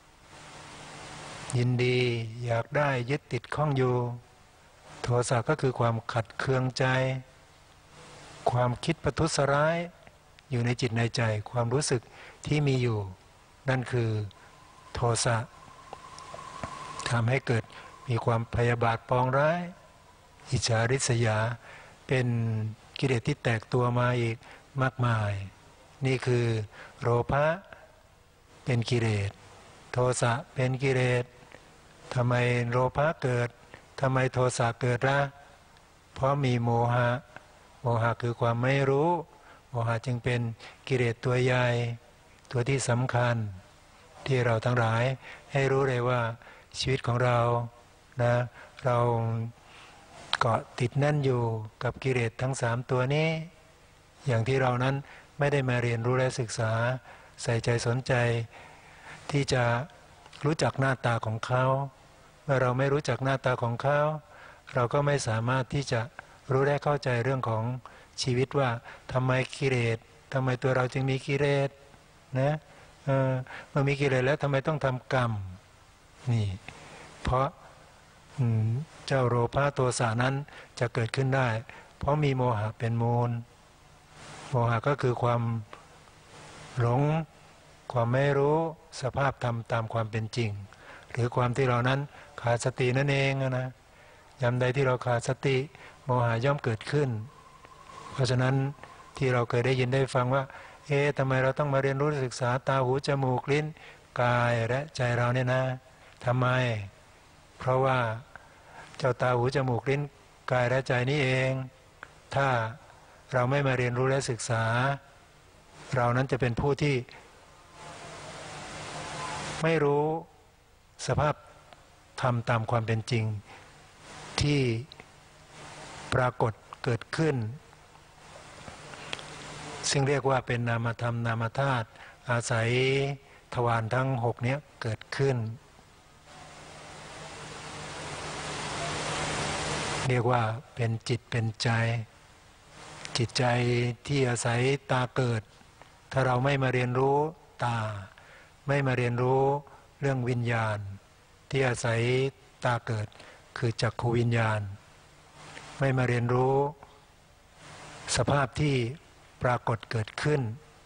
ยินดีอยากได้ยึดติดข้องอยู่โทสะก็คือความขัดเคืองใจความคิดประทุษร้ายอยู่ในจิตในใจความรู้สึกที่มีอยู่นั่นคือโทสะทำให้เกิดมีความพยาบาทปองร้ายอิจฉาริษยาเป็นกิเลสที่แตกตัวมาอีกมากมายนี่คือโลภะเป็นกิเลสโทสะเป็นกิเลสทำไมโลภะเกิดทำไมโทสะเกิดล่ะเพราะมีโมหะโมหะคือความไม่รู้โมหะจึงเป็นกิเลสตัวใหญ่ตัวที่สำคัญที่เราทั้งหลายให้รู้เลยว่าชีวิตของเรานะเราเกาะติดแน่นอยู่กับกิเลสทั้งสามตัวนี้อย่างที่เรานั้นไม่ได้มาเรียนรู้และศึกษาใส่ใจสนใจที่จะรู้จักหน้าตาของเขาเมื่อเราไม่รู้จักหน้าตาของเขาเราก็ไม่สามารถที่จะรู้และเข้าใจเรื่องของชีวิตว่าทำไมกิเลสทำไมตัวเราจึงมีกิเลสนะเออเมื่อมีกิเลสแล้วทำไมต้องทำกรรมนี่เพราะเจ้าโลภะโทสะนั้นจะเกิดขึ้นได้เพราะมีโมหะเป็นมูลโมหะก็คือความหลงความไม่รู้สภาพธรรมตามความเป็นจริงหรือความที่เรานั้นขาดสตินั่นเองนะยามใดที่เราขาดสติโมหะย่อมเกิดขึ้นเพราะฉะนั้นที่เราเคยได้ยินได้ฟังว่าเอ๊ะทำไมเราต้องมาเรียนรู้ศึกษาตาหูจมูกลิ้นกายและใจเราเนี่ยนะทำไมเพราะว่าเจ้าตาหูจมูกลิ้นกายและใจนี้เองถ้าเราไม่มาเรียนรู้และศึกษาเรานั้นจะเป็นผู้ที่ไม่รู้สภาพธรรมตามความเป็นจริงที่ปรากฏเกิดขึ้นซึ่งเรียกว่าเป็นนามธรรมนามธาตุอาศัยทวารทั้งหกนี้เกิดขึ้นเรียกว่าเป็นจิตเป็นใจจิตใจที่อาศัยตาเกิดถ้าเราไม่มาเรียนรู้ตาไม่มาเรียนรู้เรื่องวิญญาณที่อาศัยตาเกิดคือจักขูวิญญาณไม่มาเรียนรู้สภาพที่ปรากฏเกิดขึ้น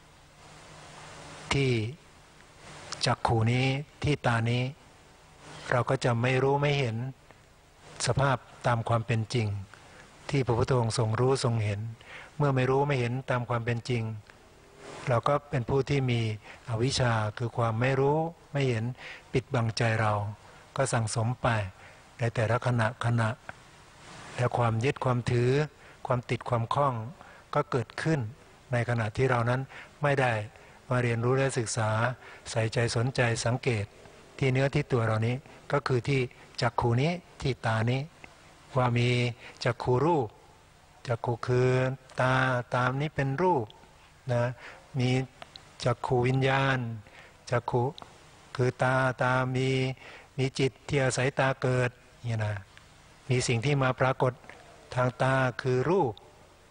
ที่จักขูนี้ที่ตานี้เราก็จะไม่รู้ไม่เห็นสภาพตามความเป็นจริงที่พระพุทธองค์ทรงรู้ทรงเห็นเมื่อไม่รู้ไม่เห็นตามความเป็นจริงเราก็เป็นผู้ที่มีอวิชชาคือความไม่รู้ไม่เห็นปิดบังใจเราก็สั่งสมไปในแต่ละขณะขณะและความยึดความถือความติดความคล้องก็เกิดขึ้นในขณะที่เรานั้นไม่ได้มาเรียนรู้และศึกษาใส่ใจสนใจสังเกตที่เนื้อที่ตัวเรานี้ก็คือที่จักขูนี้ที่ตานี้ว่ามีจักขูรูปจักขูคือตาตามนี้เป็นรูปนะมีจักขูวิญญาณจักขูคือตาตามีมีจิตที่อาศัยตาเกิดเนี่ยนะมีสิ่งที่มาปรากฏทางตาคือรูป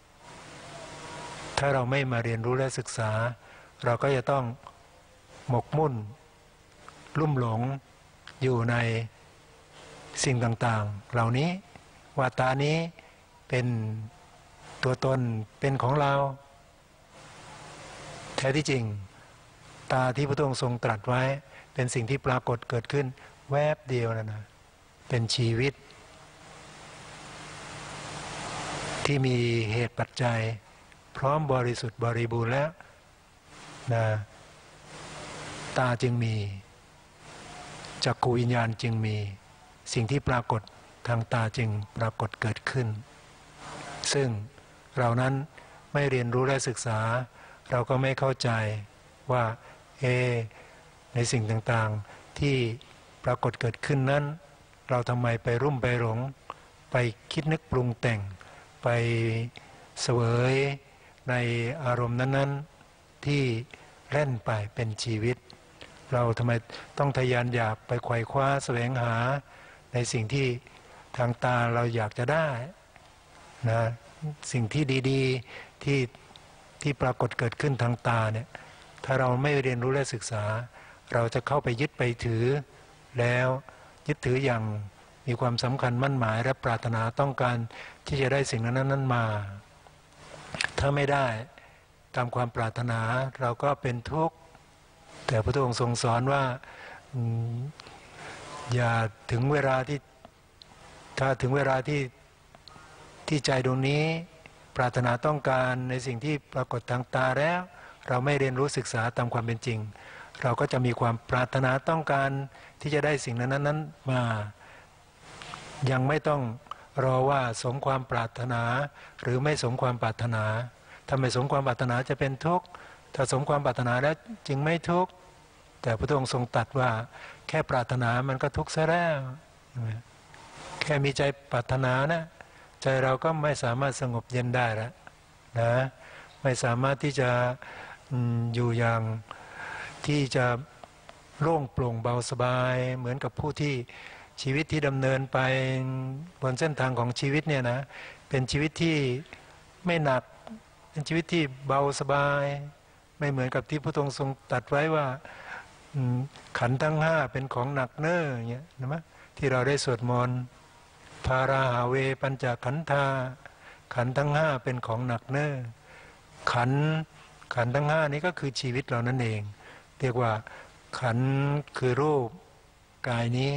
ถ้าเราไม่มาเรียนรู้และศึกษาเราก็จะต้องหมกมุ่นลุ่มหลงอยู่ในสิ่งต่างๆเหล่านี้ว่าตานี้เป็นตัวตนเป็นของเราแท้ที่จริงตาที่พระองค์ทรงตรัสไว้เป็นสิ่งที่ปรากฏเกิดขึ้นแวบเดียวนะนะเป็นชีวิตที่มีเหตุปัจจัยพร้อมบริสุทธิ์บริบูรณ์แล้วนะตาจึงมีจักขูวิญญาณจึงมีสิ่งที่ปรากฏทางตาจึงปรากฏเกิดขึ้นซึ่งเรานั้นไม่เรียนรู้และศึกษาเราก็ไม่เข้าใจว่าเอในสิ่งต่างๆที่ปรากฏเกิดขึ้นนั้นเราทำไมไปรุ่มไปหลงไปคิดนึกปรุงแต่งไปเสวยในอารมณ์นั้นๆที่เล่นไปเป็นชีวิตเราทำไมต้องทะยานอยากไปไขว่คว้าแสวงหาในสิ่งที่ทางตาเราอยากจะได้นะสิ่งที่ดีๆที่ที่ปรากฏเกิดขึ้นทางตาเนี่ยถ้าเราไม่เรียนรู้และศึกษาเราจะเข้าไปยึดไปถือแล้วยึดถืออย่างมีความสำคัญมั่นหมายและปรารถนาต้องการที่จะได้สิ่งนั้นนั้นมาถ้าไม่ได้ตามความปรารถนาเราก็เป็นทุกข์แต่พระพุทธองค์ทรงสอนว่าอย่าถึงเวลาที่ถ้าถึงเวลาที่ที่ใจดวงนี้ปรารถนาต้องการในสิ่งที่ปรากฏทางตาแล้วเราไม่เรียนรู้ศึกษาตามความเป็นจริงเราก็จะมีความปรารถนาต้องการที่จะได้สิ่งนั้นนั้นมายังไม่ต้องรอว่าสมความปรารถนาหรือไม่สมความปรารถนาถ้าไม่สมความปรารถนาจะเป็นทุกข์ถ้าสมความปรารถนาแล้วจึงไม่ทุกข์แต่พระองค์ทรงตรัสว่าแค่ปรารถนามันก็ทุกข์ซะแล้วแค่มีใจปรารถนานะใจเราก็ไม่สามารถสงบเย็นได้แล้วนะไม่สามารถที่จะอยู่อย่างที่จะโล่งโปร่งเบาสบายเหมือนกับผู้ที่ชีวิตที่ดำเนินไปบนเส้นทางของชีวิตเนี่ยนะเป็นชีวิตที่ไม่หนักเป็นชีวิตที่เบาสบายไม่เหมือนกับที่พระองค์ทรงตรัสไว้ว่าขันธ์ทั้งห้าเป็นของหนักเน้ออย่างเงี้ยนะที่เราได้สวดมนต์ภาราหาเวปัญจขันธาขันธ์ทั้งห้าเป็นของหนักเน้อขันธ์ขันธ์ทั้งห้านี้ก็คือชีวิตเรานั่นเองเรียกว่าขันธ์คือรูปกายนี้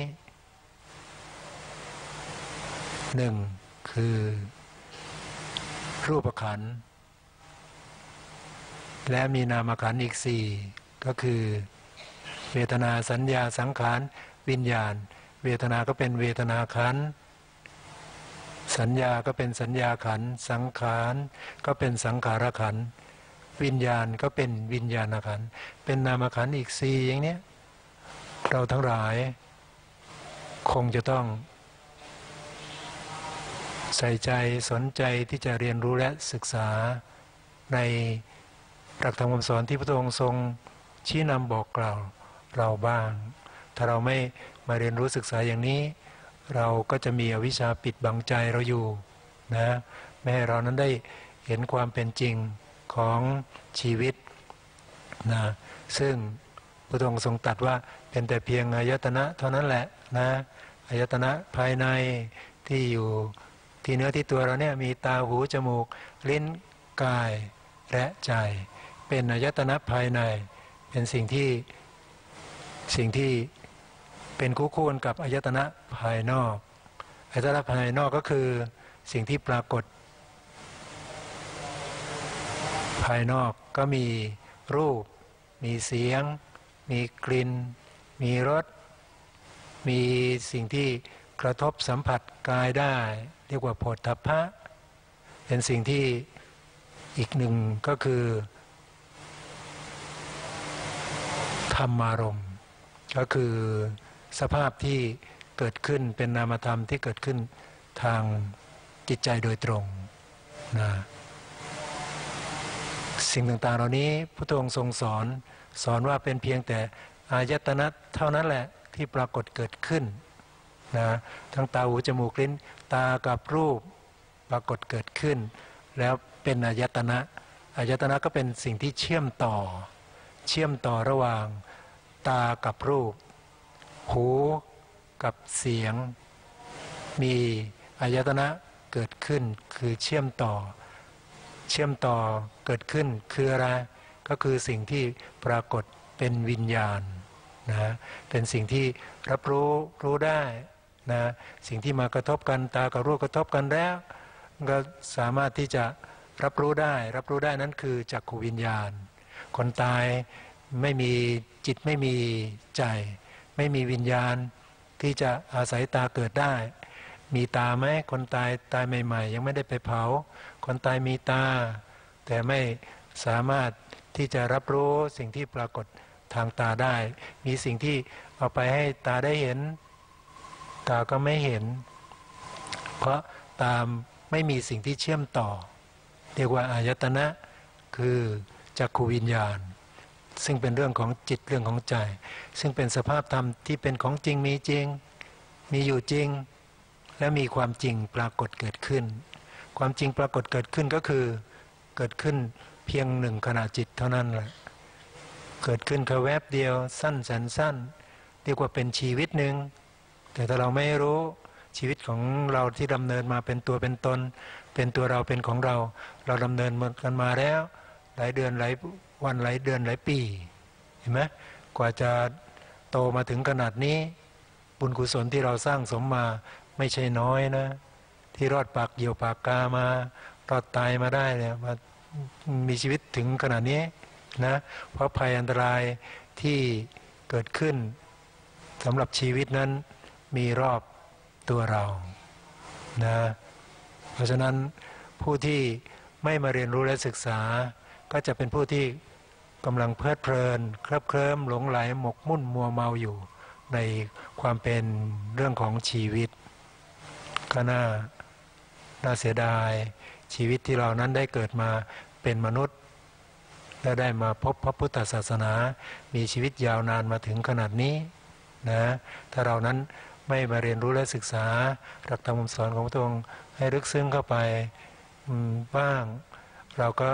หนึ่งคือรูปขันธ์และมีนามขันธ์อีกสี่ก็คือเวทนาสัญญาสังขารวิญญาณเวทนาก็เป็นเวทนาขันธ์สัญญาก็เป็นสัญญาขันธ์สังขารก็เป็นสังขารขันธ์วิญญาณก็เป็นวิญญาณขันธ์เป็นนามขันธ์อีกสี่อย่างนี้เราทั้งหลายคงจะต้องใส่ใจสนใจที่จะเรียนรู้และศึกษาในหลักธรรมคำสอนที่พระองค์ทรงชี้นำบอกกล่าวเราบ้างถ้าเราไม่มาเรียนรู้ศึกษาอย่างนี้เราก็จะมีอวิชชาปิดบังใจเราอยู่นะไม่ให้เรานั้นได้เห็นความเป็นจริงของชีวิตนะซึ่งพระองค์ทรงตรัสว่าเป็นแต่เพียงอายตนะเท่านั้นแหละนะอายตนะภายในที่อยู่ที่เนื้อที่ตัวเราเนี่ยมีตาหูจมูกลิ้นกายและใจเป็นอายตนะภายในเป็นสิ่งที่สิ่งที่เป็นคู่ควรกับอายตนะภายนอกอายตนะภายนอกก็คือสิ่งที่ปรากฏภายนอกก็มีรูปมีเสียงมีกลิ่นมีรสมีสิ่งที่กระทบสัมผัสกายได้เรียกว่าโผฏฐัพพะเป็นสิ่งที่อีกหนึ่งก็คือธรรมารมณ์ก็คือสภาพที่เกิดขึ้นเป็นนามธรรมที่เกิดขึ้นทางจิตใจโดยตรงนะสิ่งต่างๆเหล่านี้พระองค์ทรงสอนสอนว่าเป็นเพียงแต่อายตนะเท่านั้นแหละที่ปรากฏเกิดขึ้นนะทั้งตาหูจมูกลิ้นตากับรูปปรากฏเกิดขึ้นแล้วเป็นอายตนะอายตนะก็เป็นสิ่งที่เชื่อมต่อเชื่อมต่อระหว่างตากับรูปหูกับเสียงมีอายตนะเกิดขึ้นคือเชื่อมต่อเชื่อมต่อเกิดขึ้นคืออะไรก็คือสิ่งที่ปรากฏเป็นวิญญาณนะเป็นสิ่งที่รับรู้รู้ได้นะสิ่งที่มากระทบกันตากับรูปกระทบกันแล้วก็สามารถที่จะรับรู้ได้รับรู้ได้นั้นคือจักขุวิญญาณคนตายไม่มีจิตไม่มีใจไม่มีวิญญาณที่จะอาศัยตาเกิดได้มีตาไหมคนตายตายใหม่ๆยังไม่ได้ไปเผาคนตายมีตาแต่ไม่สามารถที่จะรับรู้สิ่งที่ปรากฏทางตาได้มีสิ่งที่เอาไปให้ตาได้เห็นตาก็ไม่เห็นเพราะตาไม่มีสิ่งที่เชื่อมต่อเรียกว่าอายตนะคือจักขุวิญญาณซึ่งเป็นเรื่องของจิตเรื่องของใจซึ่งเป็นสภาพธรรมที่เป็นของจริงมีจริงมีอยู่จริงและมีความจริงปรากฏเกิดขึ้นความจริงปรากฏเกิดขึ้นก็คือเกิดขึ้นเพียงหนึ่งขณะจิตเท่านั้นแหละเกิดขึ้นแค่แวบเดียวสั้นแสนสั้นเรียกว่าเป็นชีวิตหนึ่งแต่ถ้าเราไม่รู้ชีวิตของเราที่ดำเนินมาเป็นตัวเป็นตนเป็นตัวเราเป็นของเราเราดำเนินกันมาแล้วหลายเดือนหลายวันหลายเดือนหลายปีเห็นไหมกว่าจะโตมาถึงขนาดนี้บุญกุศลที่เราสร้างสมมาไม่ใช่น้อยนะที่รอดปากเหยี่ยวปากกามารอดตายมาได้เนี่ยมามีชีวิตถึงขนาดนี้นะเพราะภัยอันตรายที่เกิดขึ้นสำหรับชีวิตนั้นมีรอบตัวเรานะเพราะฉะนั้นผู้ที่ไม่มาเรียนรู้และศึกษาก็จะเป็นผู้ที่กำลังเพลิดเพลินเคลิบเคลิ้มหลงไหลหมกมุ่นมัวเมาอยู่ในความเป็นเรื่องของชีวิตก็น่าน่าเสียดายชีวิตที่เรานั้นได้เกิดมาเป็นมนุษย์และได้มาพบพระพุทธศาสนามีชีวิตยาวนานมาถึงขนาดนี้นะถ้าเรานั้นไม่มาเรียนรู้และศึกษาหลักธรรมคำสอนของพระองค์ให้ลึกซึ้งเข้าไปบ้างเราก็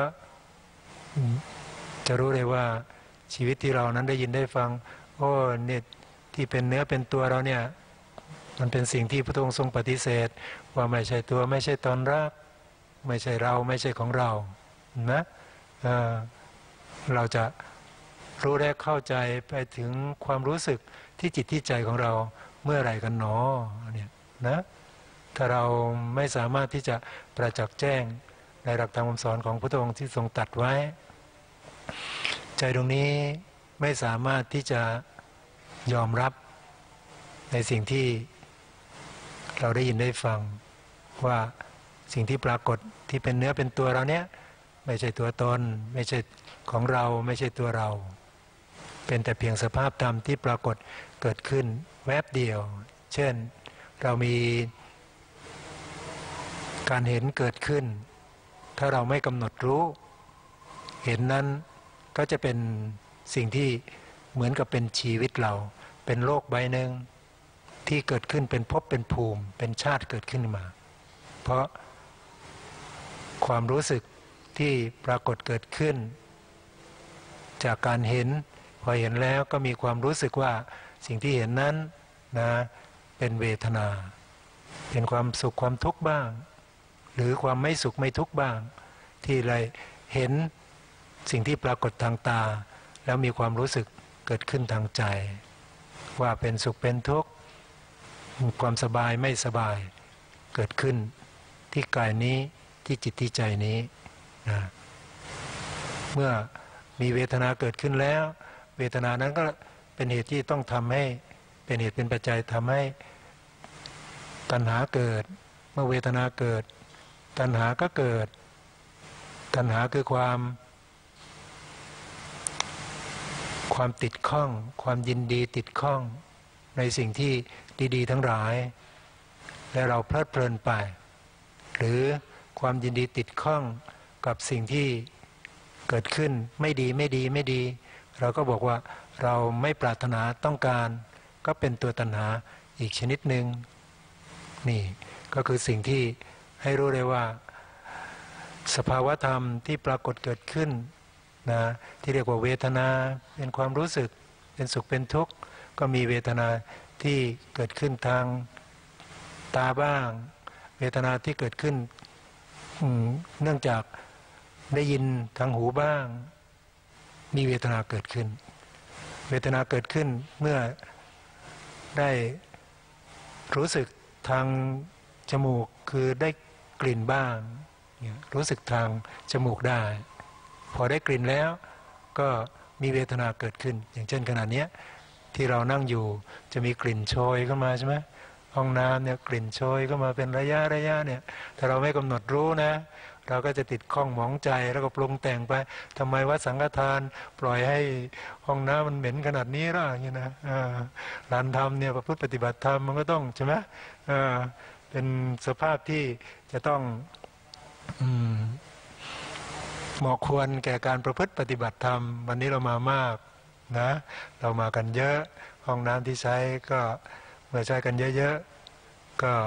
จะรู้เลยว่าชีวิตที่เรานั้นได้ยินได้ฟังโอ้เนี่ยที่เป็นเนื้อเป็นตัวเราเนี่ยมันเป็นสิ่งที่พระองค์ทรงปฏิเสธว่าไม่ใช่ตัวไม่ใช่ตนรักไม่ใช่เราไม่ใช่ของเรานะเอ่อเราจะรู้และเข้าใจไปถึงความรู้สึกที่จิตที่ใจของเราเมื่อไหร่กันหนอเนี่ยนะถ้าเราไม่สามารถที่จะประจักษ์แจ้งในหลักธรรมคำสอนของพระองค์ที่ทรงตรัสไว้ใจตรงนี้ไม่สามารถที่จะยอมรับในสิ่งที่เราได้ยินได้ฟังว่าสิ่งที่ปรากฏที่เป็นเนื้อเป็นตัวเราเนี้ยไม่ใช่ตัวตนไม่ใช่ของเราไม่ใช่ตัวเราเป็นแต่เพียงสภาพธรรมที่ปรากฏเกิดขึ้นแวบเดียวเช่นเรามีการเห็นเกิดขึ้นถ้าเราไม่กำหนดรู้เห็นนั้นก็จะเป็นสิ่งที่เหมือนกับเป็นชีวิตเราเป็นโลกใบหนึ่งที่เกิดขึ้นเป็นภพเป็นภูมิเป็นชาติเกิดขึ้นมาเพราะความรู้สึกที่ปรากฏเกิดขึ้นจากการเห็นพอเห็นแล้วก็มีความรู้สึกว่าสิ่งที่เห็นนั้นนะเป็นเวทนาเป็นความสุขความทุกข์บ้างหรือความไม่สุขไม่ทุกข์บ้างที่เลยเห็นสิ่งที่ปรากฏทางตาแล้วมีความรู้สึกเกิดขึ้นทางใจว่าเป็นสุขเป็นทุกข์ความสบายไม่สบายเกิดขึ้นที่กายนี้ที่จิตที่ใจนี้นะเมื่อมีเวทนาเกิดขึ้นแล้วเวทนานั้นก็เป็นเหตุที่ต้องทำให้เป็นเหตุเป็นปัจจัยทำให้ตัณหาเกิดเมื่อเวทนาเกิดตัณหาก็เกิดตัณหาคือความความติดข้องความยินดีติดข้องในสิ่งที่ดีๆทั้งหลายและเราเพลิดเพลินไปหรือความยินดีติดข้องกับสิ่งที่เกิดขึ้นไม่ดีไม่ดีไม่ดีเราก็บอกว่าเราไม่ปรารถนาต้องการก็เป็นตัวตัณหาอีกชนิดหนึ่งนี่ก็คือสิ่งที่ให้รู้เลยว่าสภาวธรรมที่ปรากฏเกิดขึ้นนะที่เรียกว่าเวทนาเป็นความรู้สึกเป็นสุขเป็นทุกข์ก็มีเวทนาที่เกิดขึ้นทางตาบ้างเวทนาที่เกิดขึ้นเนื่องจากได้ยินทางหูบ้างมีเวทนาเกิดขึ้นเวทนาเกิดขึ้นเมื่อได้รู้สึกทางจมูกคือได้กลิ่นบ้างรู้สึกทางจมูกได้พอได้กลิ่นแล้วก็มีเวทนาเกิดขึ้นอย่างเช่นขณะนี้ที่เรานั่งอยู่จะมีกลิ่นโชยเข้ามาใช่ไหมห้องน้ำเนี่ยกลิ่นโชยเข้ามาเป็นระยะระยะเนี่ยถ้าเราไม่กำหนดรู้นะเราก็จะติดข้องหมองใจแล้วก็ปรุงแต่งไปทำไมวัดสังฆทานปล่อยให้ห้องน้ำมันเหม็นขนาดนี้ล่ะอย่างนี้นะลานธรรมเนี่ยประพฤติปฏิบัติธรรมมันก็ต้องใช่ไหมเป็นสภาพที่จะต้องเหมาะควรแก่การประพฤติปฏิบัติธรรมวันนี้เรามามากนะเรามากันเยอะห้องน้ำที่ใช้ก็เมื่อใช้กันเยอะๆก็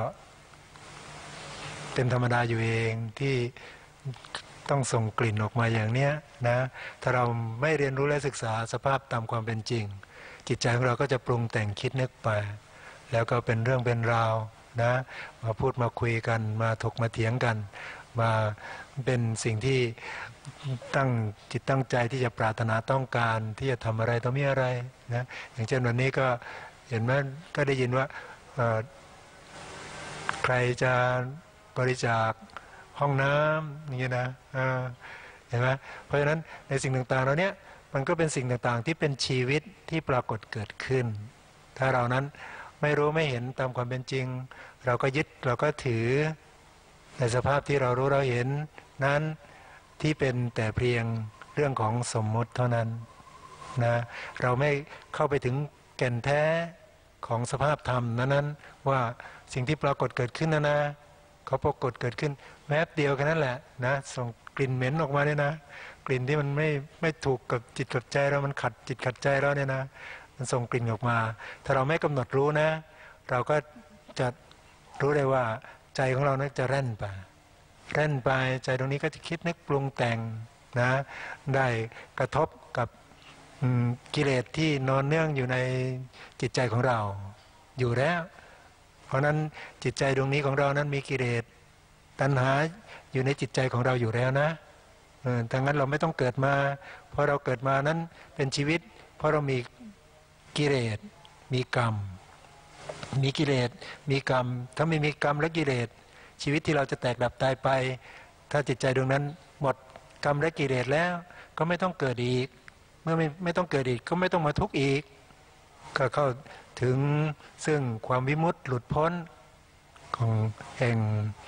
เป็นธรรมดาอยู่เองที่ต้องส่งกลิ่นออกมาอย่างเนี้ยนะถ้าเราไม่เรียนรู้และศึกษาสภาพตามความเป็นจริงจิตใจของเราก็จะปรุงแต่งคิดนึกไปแล้วก็เป็นเรื่องเป็นราวนะมาพูดมาคุยกันมาถกมาเถียงกันมาเป็นสิ่งที่ตั้งจิตตั้งใจที่จะปรารถนาต้องการที่จะทำอะไรต้องมีอะไรนะอย่างเช่นวันนี้ก็เห็นไหมก็ได้ยินว่าใครจะบริจาคห้องน้ำอย่างนี้นะเห็นไหมเพราะฉะนั้นในสิ่งต่างๆเราเนี้ยมันก็เป็นสิ่งต่างๆที่เป็นชีวิตที่ปรากฏเกิดขึ้นถ้าเรานั้นไม่รู้ไม่เห็นตามความเป็นจริงเราก็ยึดเราก็ถือในสภาพที่เรารู้เราเห็นนั้นที่เป็นแต่เพียงเรื่องของสมมุติเท่านั้นนะเราไม่เข้าไปถึงแก่นแท้ของสภาพธรรมนั้นว่าสิ่งที่ปรากฏเกิดขึ้นนะนะเขาปรากฏเกิดขึ้นแม้เดียวกันนั่นแหละนะส่งกลิ่นเหม็นออกมาเนี่ยนะกลิ่นที่มันไม่ไม่ถูกกับจิตกับใจเรามันขัดจิตขัดใจเราเนี่ยนะมันส่งกลิ่นออกมาถ้าเราไม่กำหนดรู้นะเราก็จะรู้เลยว่าใจของเราเนี่ยจะแร่นไปแร่นไปใจตรงนี้ก็จะคิดนึกปรุงแต่งนะได้กระทบกับกิเลสที่นอนเนื่องอยู่ในจิตใจของเราอยู่แล้วเพราะนั้นจิตใจดวงนี้ของเรานั้นมีกิเลสตัณหาอยู่ในจิตใจของเราอยู่แล้วนะดังนั้นเราไม่ต้องเกิดมาเพราะเราเกิดมานั้นเป็นชีวิตเพราะเรามีกิเลสมีกรรมมีกิเลสมีกรรมถ้าไม่มีกรรมและกิเลสชีวิตที่เราจะแตกดับตายไปถ้าจิตใจดวงนั้นหมดกรรมและกิเลสแล้วก็ไม่ต้องเกิดอีกเมื่อไม่ไม่ต้องเกิดอีกก็ไม่ต้องมาทุกข์อีกก็เข้าถึงซึ่งความวิมุตติหลุดพ้นของแห่ง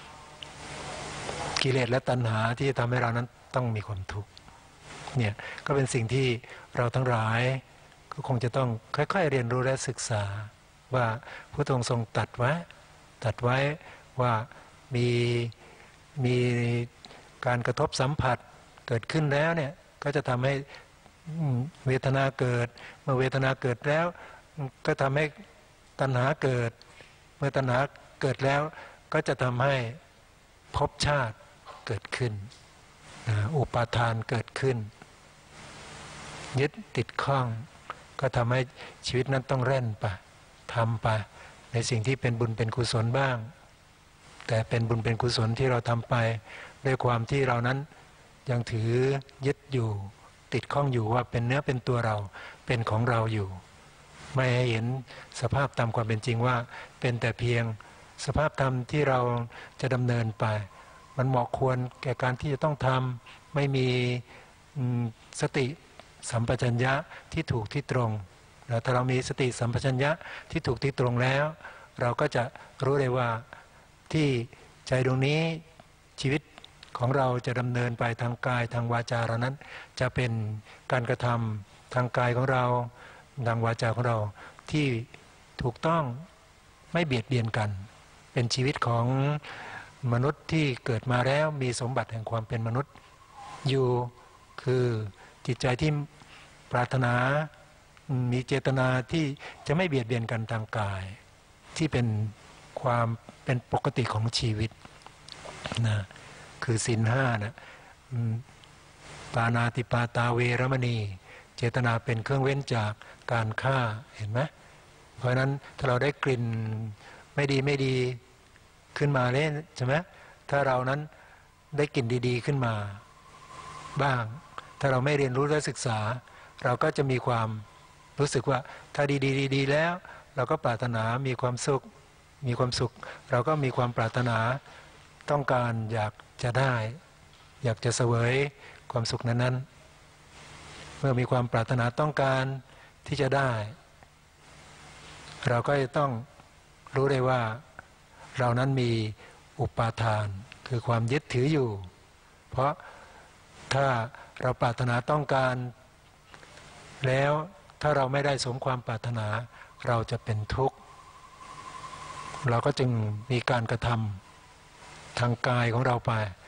กิเลสและตัณหาที่จะทำให้เรานั้นต้องมีความทุกข์เนี่ยก็เป็นสิ่งที่เราทั้งหลายก็คงจะต้องค่อยๆเรียนรู้และศึกษาว่าพระองค์ทรงตรัสไว้ตรัสไว้ว่ามีมีการกระทบสัมผัสเกิดขึ้นแล้วเนี่ยก็จะทำให้เวทนาเกิดเมื่อเวทนาเกิดแล้วก็ทำให้ตัณหาเกิดเมื่อตัณหาเกิดแล้วก็จะทำให้ภพชาติเกิดขึ้นอุปาทานเกิดขึ้นยึดติดข้องก็ทำให้ชีวิตนั้นต้องเร่นไปทำไปในสิ่งที่เป็นบุญเป็นกุศลบ้างแต่เป็นบุญเป็นกุศลที่เราทำไปด้วยความที่เรานั้นยังถือยึดอยู่ติดข้องอยู่ว่าเป็นเนื้อเป็นตัวเราเป็นของเราอยู่ไม่ให้เห็นสภาพตามความเป็นจริงว่าเป็นแต่เพียงสภาพธรรมที่เราจะดำเนินไปมันเหมาะควรแก่การที่จะต้องทำไม่มีสติสัมปชัญญะที่ถูกที่ตรงแล้วถ้าเรามีสติสัมปชัญญะที่ถูกที่ตรงแล้วเราก็จะรู้เลยว่าที่ใจดวงนี้ชีวิตของเราจะดำเนินไปทางกายทางวาจาเรานั้นจะเป็นการกระทำทางกายของเราทางวาจาของเราที่ถูกต้องไม่เบียดเบียนกันเป็นชีวิตของมนุษย์ที่เกิดมาแล้วมีสมบัติแห่งความเป็นมนุษย์อยู่คือจิตใจที่ปรารถนามีเจตนาที่จะไม่เบียดเบียนกันทางกายที่เป็นความเป็นปกติของชีวิตนะคือศีลห้านะปานาติปาตาเวรมณีเจตนาเป็นเครื่องเว้นจากการฆ่าเห็นไหมเพราะฉะนั้นถ้าเราได้กลิ่นไม่ดีไม่ดีขึ้นมาเล่นใช่ไหมถ้าเรานั้นได้กลิ่นดีๆขึ้นมาบ้างถ้าเราไม่เรียนรู้และศึกษาเราก็จะมีความรู้สึกว่าถ้าดีๆดีๆแล้วเราก็ปรารถนามีความสุขมีความสุขเราก็มีความปรารถนาต้องการอยากจะได้อยากจะเสวยความสุขนั้นๆเมื่อมีความปรารถนาต้องการที่จะได้เราก็จะต้องรู้ได้ว่าเรานั้นมีอุปาทานคือความยึดถืออยู่เพราะถ้าเราปรารถนาต้องการแล้วถ้าเราไม่ได้สมความปรารถนาเราจะเป็นทุกข์เราก็จึงมีการกระทำทางกายของเราไป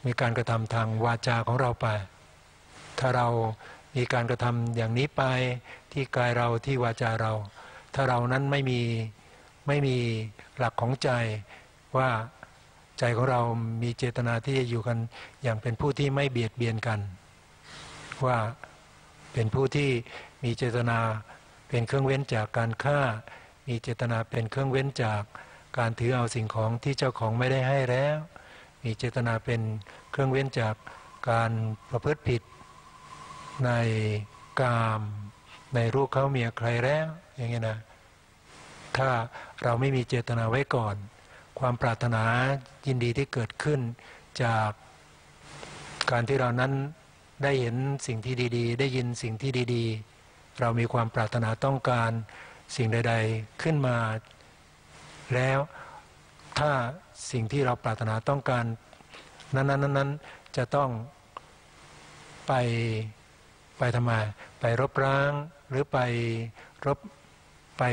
มีการกระทำทางวาจาของเราไปถ้าเรามีการกระทำอย่างนี้ไปที่กายเราที่วาจาเราถ้าเรานั้นไม่มีไม่มีหลักของใจว่าใจของเรามีเจตนาที่จะอยู่กันอย่างเป็นผู้ที่ไม่เบียดเบียนกันว่าเป็นผู้ที่มีเจตนาเป็นเครื่องเว้นจากการฆ่ามีเจตนาเป็นเครื่องเว้นจากการถือเอาสิ่งของที่เจ้าของไม่ได้ให้แล้วมีเจตนาเป็นเครื่องเว้นจากการประพฤติผิดในกามในรูปเขาเมียใครแล้วอย่างเงี้ยนะถ้าเราไม่มีเจตนาไว้ก่อนความปรารถนายินดีที่เกิดขึ้นจากการที่เรานั้นได้เห็นสิ่งที่ดีๆได้ยินสิ่งที่ดีๆเรามีความปรารถนาต้องการสิ่งใดๆขึ้นมาแล้วถ้าสิ่งที่เราปรารถนาต้องการนั้นๆๆจะต้องไปไปทำไมไปรบร้างหรือไปรบไป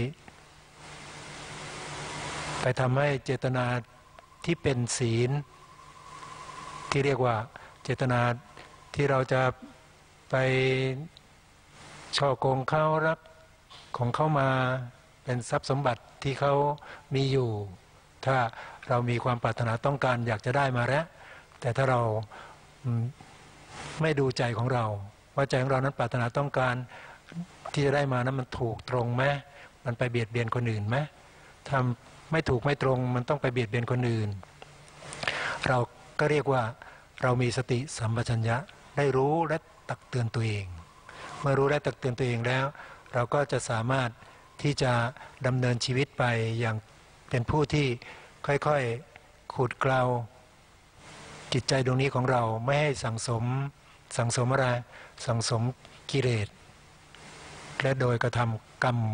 ไปทำให้เจตนาที่เป็นศีลที่เรียกว่าเจตนาที่เราจะไปช่อโกงเขารักของเขามาเป็นทรัพย์สมบัติที่เขามีอยู่ถ้าเรามีความปรารถนาต้องการอยากจะได้มาแล้วแต่ถ้าเราไม่ดูใจของเราว่าใจของเรานั้นปรารถนาต้องการที่จะได้มานั้นมันถูกตรงไหมมันไปเบียดเบียนคนอื่นไหมทำไม่ถูกไม่ตรงมันต้องไปเบียดเบียนคนอื่นเราก็เรียกว่าเรามีสติสัมปชัญญะได้รู้และตักเตือนตัวเองเมื่อรู้และตักเตือนตัวเองแล้วเราก็จะสามารถที่จะดำเนินชีวิตไปอย่างเป็นผู้ที่ค่อยๆขูดเกลาจิตใจดวงนี้ของเราไม่ให้สังสมสังสมอะไรสังสมกิเลสและโดยกระทำกรรม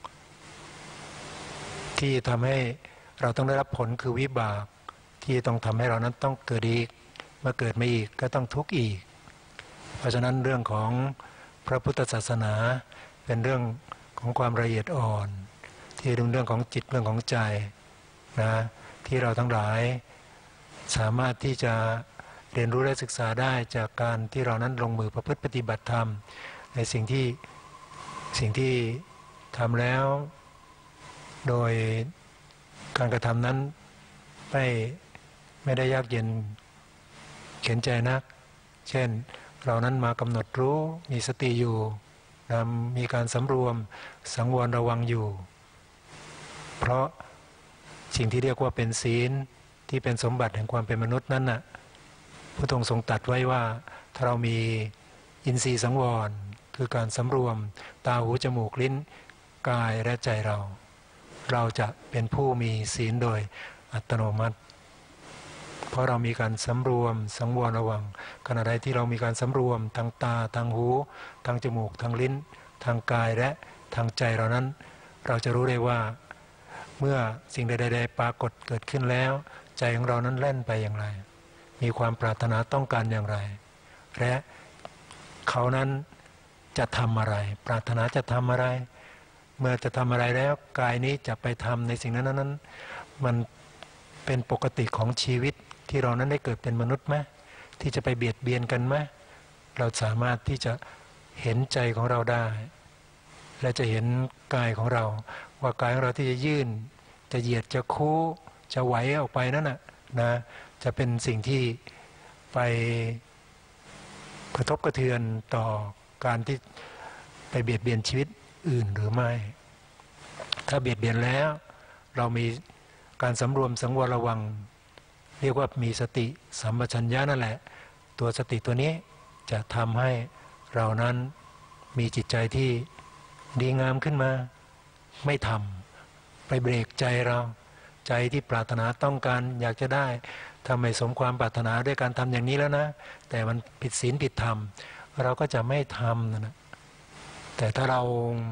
ที่ทำให้เราต้องได้รับผลคือวิบากที่ต้องทำให้เรานั้นต้องเกิดอีกเมื่อเกิดไม่อีกก็ต้องทุกข์อีกเพราะฉะนั้นเรื่องของพระพุทธศาสนาเป็นเรื่องของความละเอียดอ่อนที่เป็นเรื่องของจิตเรื่องของใจนะที่เราทั้งหลายสามารถที่จะเรียนรู้และศึกษาได้จากการที่เรานั้นลงมือประพฤติปฏิบัติธรรมในสิ่งที่สิ่งที่ทำแล้วโดยการกระทำนั้นไม่ไม่ได้ยากเย็นเข็ญใจนักเช่นเรานั้นมากำหนดรู้มีสติอยู่นะมีการสำรวมสังวรระวังอยู่เพราะสิ่งที่เรียกว่าเป็นศีลที่เป็นสมบัติแห่งความเป็นมนุษย์นั้นน่ะพระองค์ทรงตรัสไว้ว่าถ้าเรามีอินทรีย์สังวรคือการสำรวมตาหูจมูกลิ้นกายและใจเราเราจะเป็นผู้มีศีลโดยอัตโนมัติเพราะเรามีการสำรวมสังวรระวังขณะใดที่เรามีการสำรวมทางตาทางหูทางจมูกทางลิ้นทางกายและทางใจเรานั้นเราจะรู้ได้ว่าเมื่อสิ่งใดๆปรากฏเกิดขึ้นแล้วใจของเรานั้นแล่นไปอย่างไรมีความปรารถนาต้องการอย่างไรและเขานั้นจะทำอะไรปรารถนาจะทำอะไรเมื่อจะทำอะไรแล้วกายนี้จะไปทำในสิ่งนั้นนั้นมันเป็นปกติของชีวิตที่เรานั้นได้เกิดเป็นมนุษย์ไหมที่จะไปเบียดเบียนกันไหมเราสามารถที่จะเห็นใจของเราได้และจะเห็นกายของเราว่ากายของเราที่จะยื่นจะเหยียดจะคู่จะไหวออกไปนั่นน่ะนะจะเป็นสิ่งที่ไปกระทบกระเทือนต่อการที่ไปเบียดเบียนชีวิตอื่นหรือไม่ถ้าเบียดเบียนแล้วเรามีการสำรวมสังวรระวังเรียกว่ามีสติสัมปชัญญะนั่นแหละตัวสติตัวนี้จะทำให้เรานั้นมีจิตใจที่ดีงามขึ้นมาไม่ทำไปเบรกใจเราใจที่ปรารถนาต้องการอยากจะได้ทำไมสมความปรารถนาด้วยการทำอย่างนี้แล้วนะแต่มันผิดศีลผิดธรรมเราก็จะไม่ทำนะแต่ถ้าเรา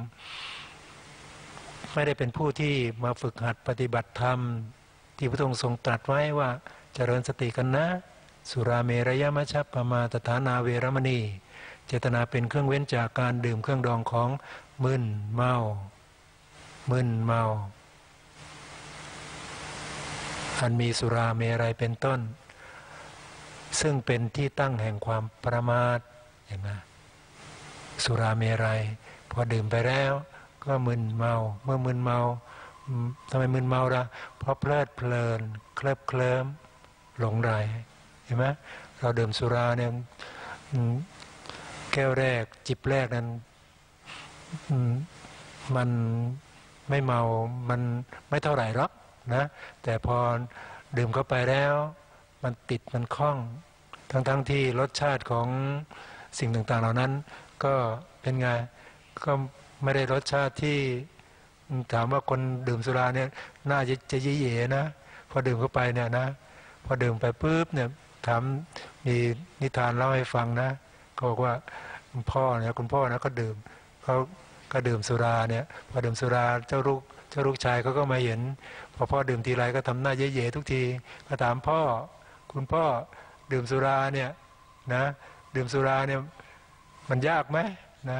ไม่ได้เป็นผู้ที่มาฝึกหัดปฏิบัติธรรมที่พระองค์ทรงตรัสไว้ว่าเจริญสติกันนะสุราเมรยมัชฌัปปมาตถานาเวรมณีเจตนาเป็นเครื่องเว้นจากการดื่มเครื่องดองของมึนเมามึนเมาอันมีสุราเมรัยเป็นต้นซึ่งเป็นที่ตั้งแห่งความประมาทเห็นไหมสุราเมรัยพอดื่มไปแล้วก็มึนเมาเมื่อมึนเมาทำไมมึนเมาล่ะเพราะเพลิดเพลินเคลิบเคลิ้มหลงไหลเห็นไหมเราดื่มสุราเนี่ยแก้วแรกจิบแรกนั้นมันไม่เมามันไม่เท่าไหร่หรอกนะแต่พอดื่มเข้าไปแล้วมันติดมันคล่องทั้งๆ ท, ที่รสชาติของสิ่งต่างๆเหล่านั้นก็เป็นไงก็ไม่ได้รสชาติที่ถามว่าคนดื่มสุราเนี่ยน่าจะจะเย่ๆนะพอดื่มเข้าไปเนี่ยนะพอดื่มไปปุ๊บเนี่ยถามมีนิทานเล่าให้ฟังนะเขาบอกว่าคุณพ่อเนี่ยคุณพ่อนะเขาดื่มเขาก็ดื่มสุราเนี่ยพอดื่มสุราเจ้าลูกเจ้าลูกชายเขาก็มาเห็นพอพ่อดื่มทีไรก็ทำหน้าเย่ๆทุกทีก็ถามพ่อคุณพ่อดื่มสุราเนี่ยนะดื่มสุราเนี่ยมันยากไหมนะ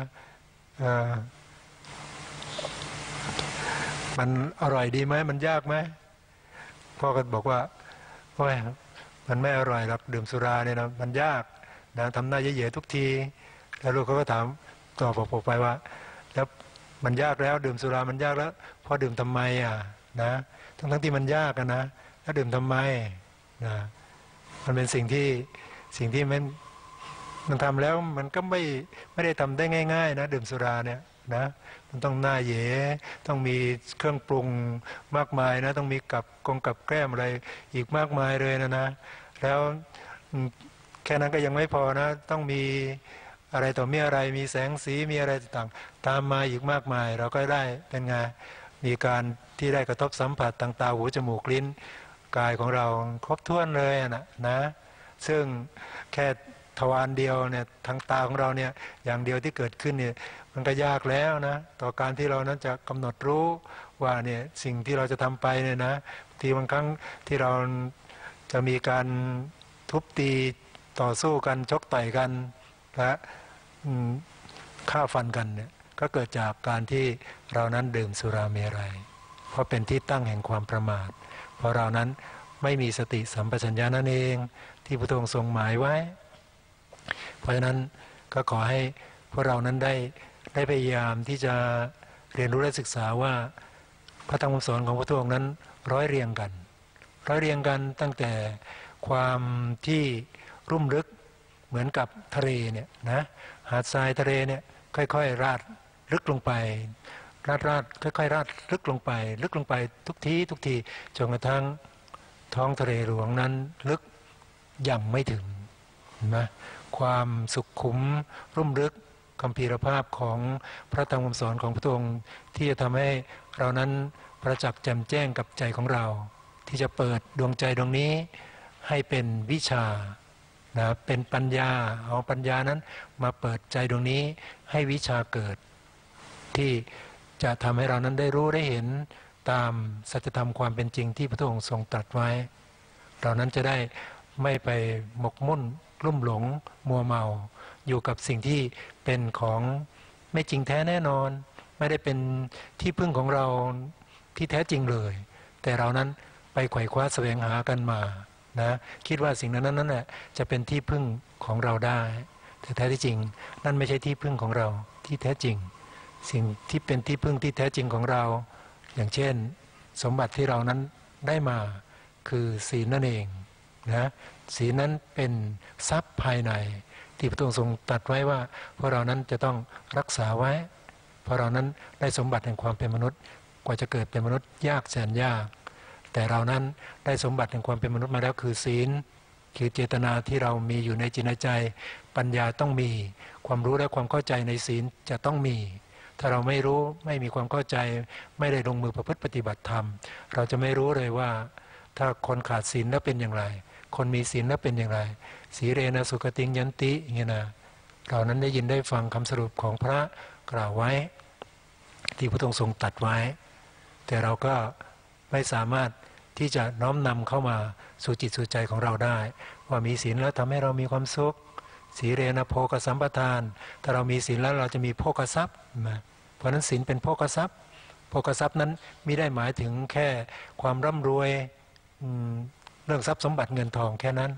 มันอร่อยดีไหมมันยากไหมพ่อก็บอกว่าโอ้ยมันไม่อร่อยหรอกดื่มสุราเนี่ยนะมันยากนะทำหน้าเย่ๆทุกทีแล้วลูกเขาก็ถามตอบผมไปว่าแล้วมันยากแล้วดื่มสุรามันยากแล้วพ่อดื่มทำไมอ่ะนะทั้งทั้งที่มันยากนะแล้วดื่มทำไมนะมันเป็นสิ่งที่สิ่งที่มันมันทำแล้วมันก็ไม่ไม่ได้ทำได้ง่ายๆนะดื่มสุราเนี่ยนะมันต้องหน้าเย๋ต้องมีเครื่องปรุงมากมายนะต้องมีกับกงกับแกล้มอะไรอีกมากมายเลยนะนะแล้วแค่นั้นก็ยังไม่พอนะต้องมีอะไรต่อมีอะไรมีแสงสีมีอะไรต่างๆตามมาอีกมากมายเราก็ได้เป็นไงมีการที่ได้กระทบสัมผัสทางตาหูจมูกลิ้นกายของเราครบถ้วนเลยนะนะซึ่งแค่ทวารเดียวเนี่ยทางตาของเราเนี่ยอย่างเดียวที่เกิดขึ้นเนี่ยมันก็ยากแล้วนะต่อการที่เรานั้นจะกำหนดรู้ว่าเนี่ยสิ่งที่เราจะทำไปเนี่ยนะทีบางครั้งที่เราจะมีการทุบตีต่อสู้กันชกต่อยกันและฆ่าฟันกันเนี่ยก็เกิดจากการที่เรานั้นดื่มสุราเมรัยเพราะเป็นที่ตั้งแห่งความประมาทเพราะเรานั้นไม่มีสติสัมปชัญญะนั่นเองที่พระองค์ทรงหมายไว้เพราะฉะนั้นก็ขอให้พวกเรานั้นได้ได้พยายามที่จะเรียนรู้และศึกษาว่าพระธรรมคำสอนของพระองค์นั้นร้อยเรียงกันร้อยเรียงกันตั้งแต่ความที่รุ่มลึกเหมือนกับทะเลเนี่ยนะหาดทรายทะเลเนี่ยค่อยๆราดลึกลงไปราดราดค่อยๆราดลึกลงไปลึกลงไปทุกทีทุกทีจนกระทั่งท้องทะเลหลวงนั้นลึกยังไม่ถึงนะความสุขขุมรุ่มลึกคัมภีรภาพของพระธรรมคำสอนของพระองค์ที่จะทำให้เรานั้นประจักษ์แจ่มแจ้งกับใจของเราที่จะเปิดดวงใจดวงนี้ให้เป็นวิชานะเป็นปัญญาเอาปัญญานั้นมาเปิดใจดวงนี้ให้วิชาเกิดที่จะทำให้เรานั้นได้รู้ได้เห็นตามสัจธรรมความเป็นจริงที่พระองค์ทรงตรัสไว้เรานั้นจะได้ไม่ไปหมกมุ่นลุ่มหลงมัวเมาอยู่กับสิ่งที่เป็นของไม่จริงแท้แน่นอนไม่ได้เป็นที่พึ่งของเราที่แท้จริงเลยแต่เรานั้นไปไขว่คว้าแสวงหากันมานะคิดว่าสิ่งนั้นนั้นแหละจะเป็นที่พึ่งของเราได้แต่แท้ที่จริงนั่นไม่ใช่ที่พึ่งของเราที่แท้จริงสิ่งที่เป็นที่พึ่งที่แท้จริงของเราอย่างเช่นสมบัติที่เรานั้นได้มาคือศีลนั่นเองนะศีลนั้นเป็นทรัพย์ภายในที่พระองค์ทรงตรัสไว้ว่าพวกเรานั้นจะต้องรักษาไว้เพราะเรานั้นได้สมบัติแห่งความเป็นมนุษย์กว่าจะเกิดเป็นมนุษย์ยากแสนยากแต่เรานั้นได้สมบัติแห่งความเป็นมนุษย์มาแล้วคือศีลคือเจตนาที่เรามีอยู่ในจิตในใจปัญญาต้องมีความรู้และความเข้าใจในศีลจะต้องมีถ้าเราไม่รู้ไม่มีความเข้าใจไม่ได้ลงมือประพฤติปฏิบัติธรรมเราจะไม่รู้เลยว่าถ้าคนขาดศีลแล้วเป็นอย่างไรคนมีศีลแล้วเป็นอย่างไรสีเรนะสุขติงยันติอย่างเงี้ยนะเรานั้นได้ยินได้ฟังคำสรุปของพระกล่าวไว้ที่พระองค์ทรงตรัสไว้แต่เราก็ไม่สามารถที่จะน้อมนำเข้ามาสู่จิตสู่ใจของเราได้ว่ามีศีลแล้วทำให้เรามีความสุขสีเรนะโภคสัมปทานถ้าเรามีศีลแล้วเราจะมีโภคทรัพย์นะเพราะนั้นศีลเป็นโภคทรัพย์โภคทรัพย์นั้นมิได้หมายถึงแค่ความร่ำรวยเรื่องทรัพย์สมบัติเงินทองแค่นั้น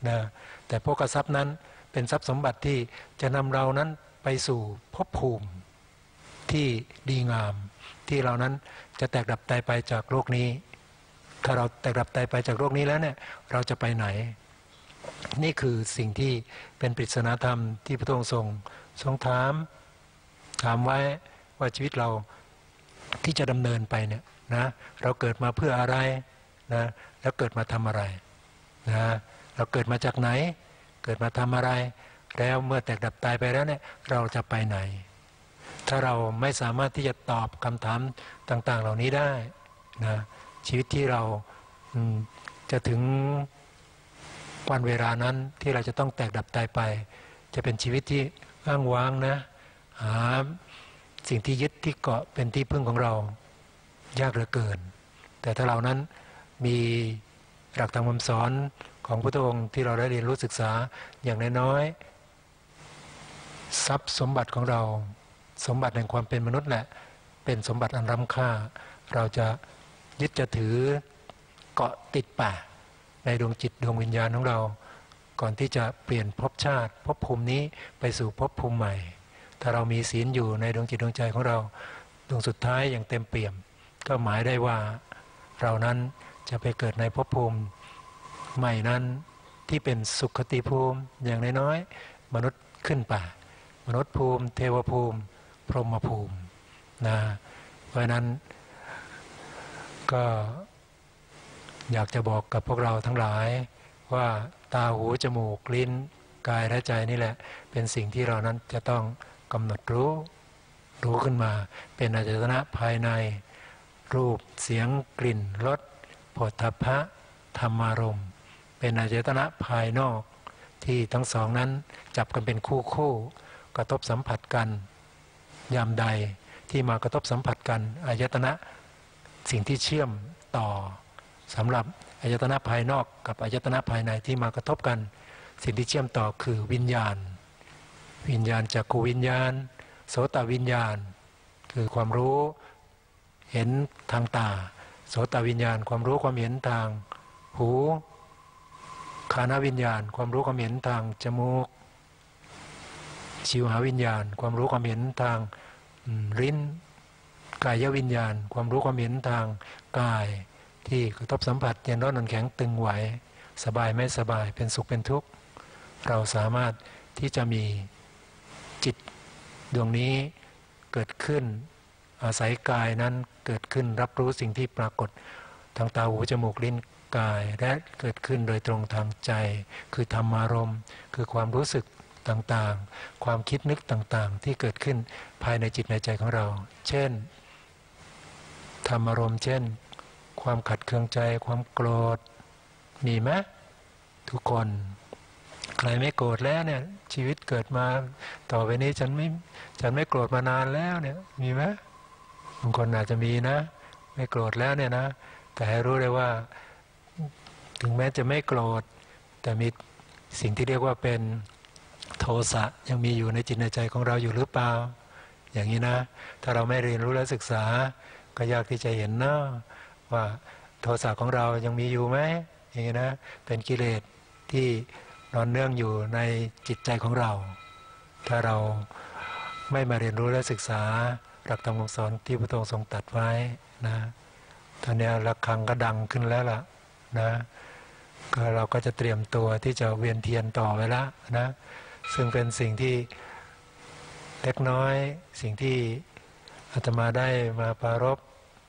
นะแต่โภคทรัพย์นั้นเป็นทรัพย์สมบัติที่จะนำเรานั้นไปสู่ภพภูมิที่ดีงามที่เรานั้นจะแตกดับตายไปจากโลกนี้ถ้าเราแตกดับตายไปจากโลกนี้แล้วเนี่ยเราจะไปไหนนี่คือสิ่งที่เป็นปริศนาธรรมที่พระองค์ทรงทรงถามถามไว้ว่าชีวิตเราที่จะดำเนินไปเนี่ยนะเราเกิดมาเพื่ออะไรนะแล้วเกิดมาทำอะไรนะเราเกิดมาจากไหนเกิดมาทำอะไรแล้วเมื่อแตกดับตายไปแล้วเนี่ยเราจะไปไหนถ้าเราไม่สามารถที่จะตอบคำถามต่างๆเหล่านี้ได้นะชีวิตที่เราจะถึงวันเวลานั้นที่เราจะต้องแตกดับตายไปจะเป็นชีวิตที่อ้างว้างนะหาสิ่งที่ยึดที่เกาะเป็นที่พึ่งของเรายากเหลือเกินแต่ถ้าเรานั้นมีหลักธรรมคำสอนของพระองค์ที่เราได้เรียนรู้ศึกษาอย่างน้อยๆทรัพย์สมบัติของเราสมบัติแห่งความเป็นมนุษย์แหละเป็นสมบัติอันล้ำค่าเราจะยึดจะถือเกาะติดป่าในดวงจิตดวงวิญญาณของเราก่อนที่จะเปลี่ยนภพชาติภพภูมินี้ไปสู่ภพภูมิใหม่ถ้าเรามีศีลอยู่ในดวงจิตดวงใจของเราดวงสุดท้ายอย่างเต็มเปี่ยมก็หมายได้ว่าเรานั้นจะไปเกิดในภพภูมิใหม่นั้นที่เป็นสุขติภูมิอย่างน้อยๆมนุษย์ขึ้นป่ามนุษย์ภูมิเทวภูมิพรหมภูมินะเพราะนั้นก็อยากจะบอกกับพวกเราทั้งหลายว่าตาหูจมูกลิ้นกายและใจนี่แหละเป็นสิ่งที่เรานั้นจะต้องกำหนดรู้รู้ขึ้นมาเป็นอายตนะภายในรูปเสียงกลิ่นรสโผฏฐัพพะธรรมารมณ์เป็นอายตนะภายนอกที่ทั้งสองนั้นจับกันเป็นคู่คู่กระทบสัมผัสกันยามใดที่มากระทบสัมผัสกันอายตนะสิ่งที่เชื่อมต่อสำหรับอายตนะภายนอกกับอายตนะภายในที่มากระทบกันสิ่งที่เชื่อมต่อคือวิญญาณวิญญาณจักขุวิญญาณโสตวิญญาณคือความรู้เห็นทางตาโสตวิญญาณความรู้ความเห็นทางหูคานวิญญาณความรู้ความเห็นทางจมูกชิวหาวิญญาณความรู้ความเห็นทางลิ้นกายวิญญาณความรู้ความเห็นทางกายที่กระทบสัมผัสเย็นร้อนอ่อนแข็งตึงไหวสบายไม่สบายเป็นสุขเป็นทุกข์เราสามารถที่จะมีจิตดวงนี้เกิดขึ้นอาศัยกายนั้นเกิดขึ้นรับรู้สิ่งที่ปรากฏทางตาหูจมูกลิ้นกายและเกิดขึ้นโดยตรงทางใจคือธรรมารมณ์คือความรู้สึกต่างๆความคิดนึกต่างๆที่เกิดขึ้นภายในจิตในใจของเราเช่นธรรมารมณ์เช่นความขัดเคืองใจความโกรธมีไหมทุกคนใครไม่โกรธแล้วเนี่ยชีวิตเกิดมาต่อไปนี้ฉันไม่ฉันไม่โกรธมานานแล้วเนี่ยมีไหมบางคนอาจจะมีนะไม่โกรธแล้วเนี่ยนะแต่ให้รู้เลยว่าถึงแม้จะไม่โกรธแต่มีสิ่งที่เรียกว่าเป็นโทสะยังมีอยู่ในจิตในใจของเราอยู่หรือเปล่าอย่างนี้นะถ้าเราไม่เรียนรู้และศึกษาก็ยากที่จะเห็นเนาะว่าโทสะของเรายังมีอยู่ไหมอย่างนี้นะเป็นกิเลสที่นอนเนื่องอยู่ในจิตใจของเราถ้าเราไม่มาเรียนรู้และศึกษาหลักธรรมคำสอนที่พระองค์ทรงตรัสไว้นะตอนนี้ระฆังก็ดังขึ้นแล้วล่ะนะก็เราก็จะเตรียมตัวที่จะเวียนเทียนต่อไปแล้วนะซึ่งเป็นสิ่งที่เล็กน้อยสิ่งที่อาตมาได้มาปรารภ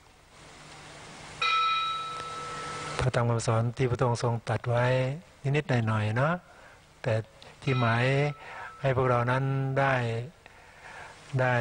พระธรรมคำสอนที่พระองค์ทรงตรัสไว้นิดๆหน่อยๆเนาะแต่ที่หมายให้พวกเรานั้นได้ได้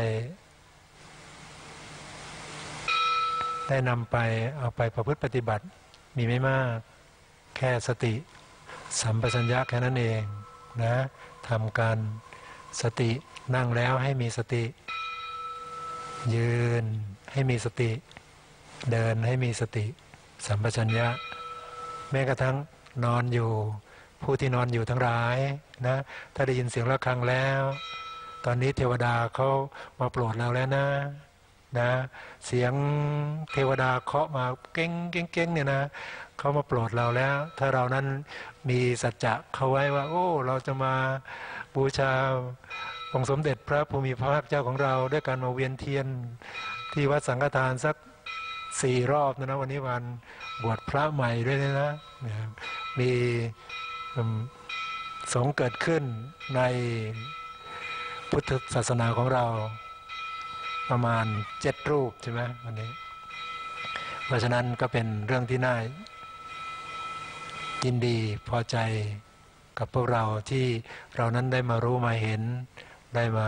ได้นำไปเอาไปประพฤติปฏิบัติมีไม่มากแค่สติสัมปชัญญะแค่นั้นเองนะทำการสตินั่งแล้วให้มีสติยืนให้มีสติเดินให้มีสติสัมปชัญญะแม้กระทั่งนอนอยู่ผู้ที่นอนอยู่ทั้งหลายนะถ้าได้ยินเสียงระฆังแล้วตอนนี้เทวดาเขามาโปรดเราแล้วนะนะเสียงเทวดาเคาะมาเก้งเก้งเก้งเนี่ยนะเขามาโปรดเราแล้วถ้าเรานั้นมีสัจจะเขาไว้ว่าโอ้เราจะมาบูชาองค์สมเด็จพระภูมิพระภาคเจ้าของเราด้วยการมาเวียนเทียนที่วัดสังฆทานสักสี่รอบนะนะวันนี้วันบวชพระใหม่ด้วยนะมีสงฆ์เกิดขึ้นในพุทธศาสนาของเราประมาณเจ็ดรูปใช่ไหมวันนี้เพราะฉะนั้นก็เป็นเรื่องที่น่ายินดีพอใจกับพวกเราที่เรานั้นได้มารู้มาเห็นได้มา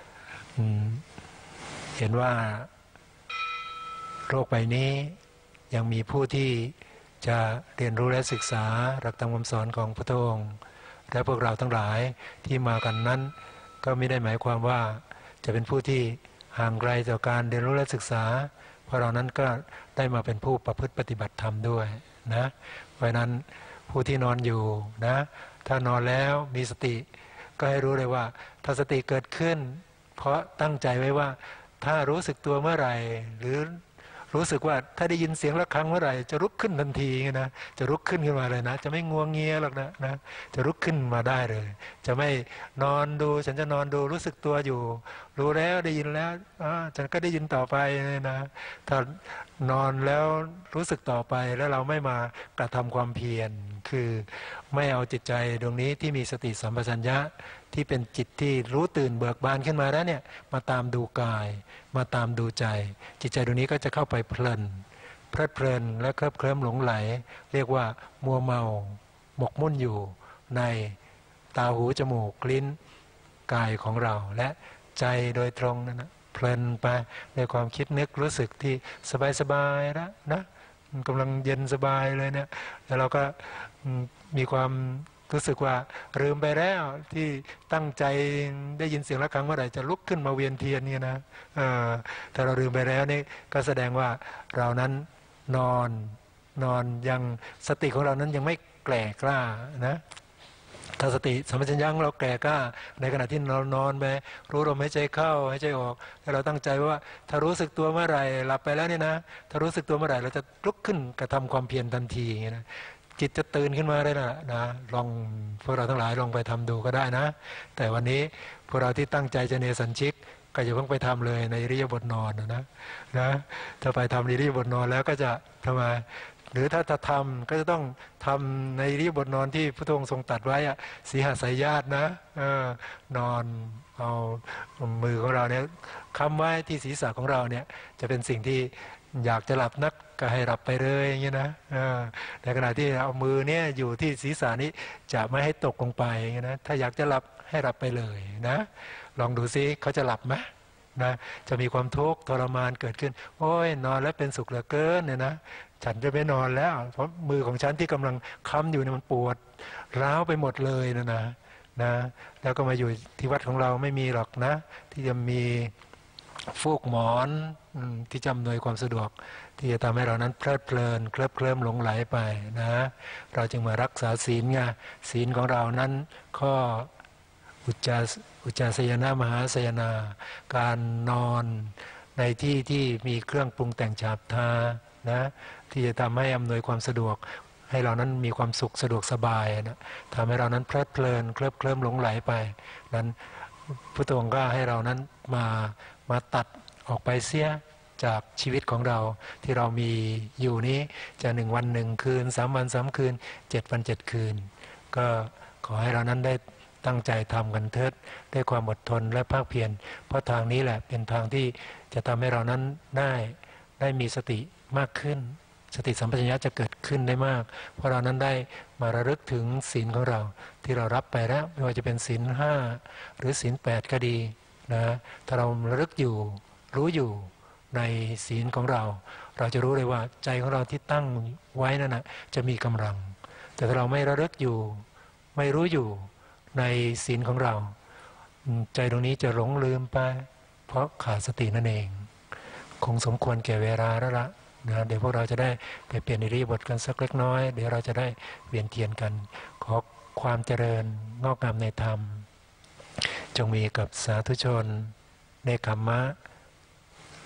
เห็นว่าโลกใบนี้ยังมีผู้ที่จะเรียนรู้และศึกษาหลักธรรมคำสอนของพระองค์และพวกเราทั้งหลายที่มากันนั้นก็ไม่ได้หมายความว่าจะเป็นผู้ที่ห่างไกลจากการเรียนรู้และศึกษาเพราะเรานั้นก็ได้มาเป็นผู้ประพฤติปฏิบัติธรรมด้วยนะเพราะนั้นผู้ที่นอนอยู่นะถ้านอนแล้วมีสติก็ให้รู้เลยว่าถ้าสติเกิดขึ้นเพราะตั้งใจไว้ว่าถ้ารู้สึกตัวเมื่อไหร่หรือรู้สึกว่าถ้าได้ยินเสียงะระฆังเมื่อไหร่จะลุกขึ้นทันทีนะจะลุกขึ้นขึ้นมาเลยนะจะไม่งัวงเงียหรอกนะนะจะลุกขึ้นมาได้เลยจะไม่นอนดูฉันจะนอนดูรู้สึกตัวอยู่รู้แล้วได้ยินแล้วฉันก็ได้ยินต่อไปนะถ้านอนแล้วรู้สึกต่อไปแล้วเราไม่มากระทำความเพียรคือไม่เอาจิตใจดวงนี้ที่มีสติสัมปชัญญะที่เป็นจิตที่รู้ตื่นเบิกบานขึ้นมาแล้วเนี่ยมาตามดูกายมาตามดูใจจิตใจดวงนี้ก็จะเข้าไปเพลินเพลิดเพลินและเคลิบเคลิ้มหลงไหลเรียกว่ามัวเมาหมกมุ่นอยู่ในตาหูจมูกลิ้นกายของเราและใจโดยตรงนั่นนะเพลินไปในความคิดนึกรู้สึกที่สบายๆแล้วนะกำลังเย็นสบายเลยเนี่ยแล้วเราก็มีความรู้สึกว่าลืมไปแล้วที่ตั้งใจได้ยินเสียงะระฆังเมื่อไหร่จะลุกขึ้นมาเวียนเทียนเนี่ยนะถ้าเราลืมไปแล้วนี่ก็แสดงว่าเรานั้นนอนนอนยังสติของเรานั้นยังไม่แก่กล้านะถ้าสติสัมปชัญญะเราแก่กล้าในขณะที่เรานอนไปรู้ลมหายใจเข้าหายใจออกแล้วเราตั้งใจว่าถ้ารู้สึกตัวเมื่อไหร่หลับไปแล้วเนี่ยนะถ้ารู้สึกตัวเมื่อไหร่เราจะลุกขึ้นกระทำความเพียรทันทีอย่างนี้นะจิตจะตื่นขึ้นมาได้นะนะลองพวกเราทั้งหลายลองไปทำดูก็ได้นะแต่วันนี้พวกเราที่ตั้งใจจะเนสัญชิกก็อย่าเพิ่งไปทำเลยในอิริยาบถนอนนะนะถ้าไปทำอิริยาบถนอนแล้วก็จะทำไมหรือถ้าจะทำก็จะต้องทำในอิริยาบถนอนที่พระองค์ทรงตรัสไว้อะสีหสายญาตินะเออนอนเอามือของเราเนี่ยค้ำไว้ที่ศีรษะของเราเนี่ยจะเป็นสิ่งที่อยากจะหลับนักก็ให้หลับไปเลยอย่างนี้นะในขณะที่เอามือเนี่ยอยู่ที่ศีรษะนี้จะไม่ให้ตกลงไปอย่างนี้นะถ้าอยากจะหลับให้หลับไปเลยนะลองดูซิเขาจะหลับไหมนะจะมีความทุกข์ทรมานเกิดขึ้นโอ้ยนอนแล้วเป็นสุขเหลือเกินเนี่ยนะฉันจะไม่นอนแล้วเพราะมือของฉันที่กำลังค้ำอยู่เนี่ยมันปวดร้าวไปหมดเลยนะนะนะแล้วก็มาอยู่ที่วัดของเราไม่มีหรอกนะที่จะมีฟูกหมอนที่จะอำนวยความสะดวกที่จะทำให้เรานั้นเพลิดเพลินเคลิบเคลิ้มหลงไหลไปนะเราจึงมารักษาศีลไงศีลของเรานั้นข้ออุจจาอุจจาสยนามหาสยนาการนอนในที่ที่มีเครื่องปรุงแต่งฉาบทานะที่จะทำให้อำนวยความสะดวกให้เรานั้นมีความสุขสะดวกสบายนะทำให้เรานั้นเพลิดเพลินเคลิบเคลิ้มหลงไหลไปนั้นพระองค์ก็ให้เรานั้นมามาตัดออกไปเสียจากชีวิตของเราที่เรามีอยู่นี้จะหนึ่งวันหนึ่งคืนสามวันสามคืนเจ็ดวันเจ็ดคืนก็ขอให้เรานั้นได้ตั้งใจทำกันเถิดด้วยความอดทนและภาคเพียรเพราะทางนี้แหละเป็นทางที่จะทำให้เรานั้นได้ได้มีสติมากขึ้นสติสัมปชัญญะจะเกิดขึ้นได้มากเพราะเรานั้นได้มาระลึกถึงศีลของเราที่เรารับไปแล้วไม่ว่าจะเป็นศีลห้าหรือศีลแปดก็ดีนะถ้าเราระลึกอยู่รู้อยู่ในศีลของเราเราจะรู้เลยว่าใจของเราที่ตั้งไว้นั่นนะจะมีกำลังแต่ถ้าเราไม่ระลึกอยู่ไม่รู้อยู่ในศีลของเราใจตรงนี้จะหลงลืมไปเพราะขาดสตินั่นเองคงสมควรแก่เวลาแล้วละนะเดี๋ยวพวกเราจะได้ไปเปลี่ยนอิริยาบถกันสักเล็กน้อยเดี๋ยวเราจะได้เวียนเทียนกันขอความเจริญงอกงามในธรรมจงมีกับสาธุชนเนกขัมมะ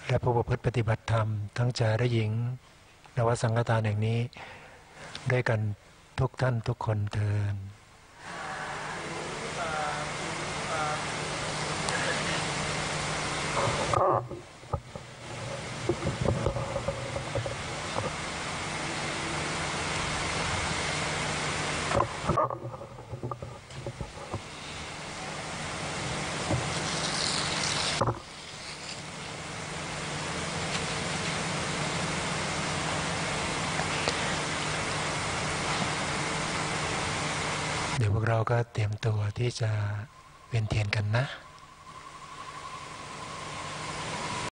และผู้ประพฤติปฏิบัติธรรมทั้งชายและหญิงในวัดสังฆทานแห่งนี้ด้วยกันทุกท่านทุกคนเทินเดี๋ยวพวกเราก็เตรียมตัวที่จะเวียนเทียนกันนะ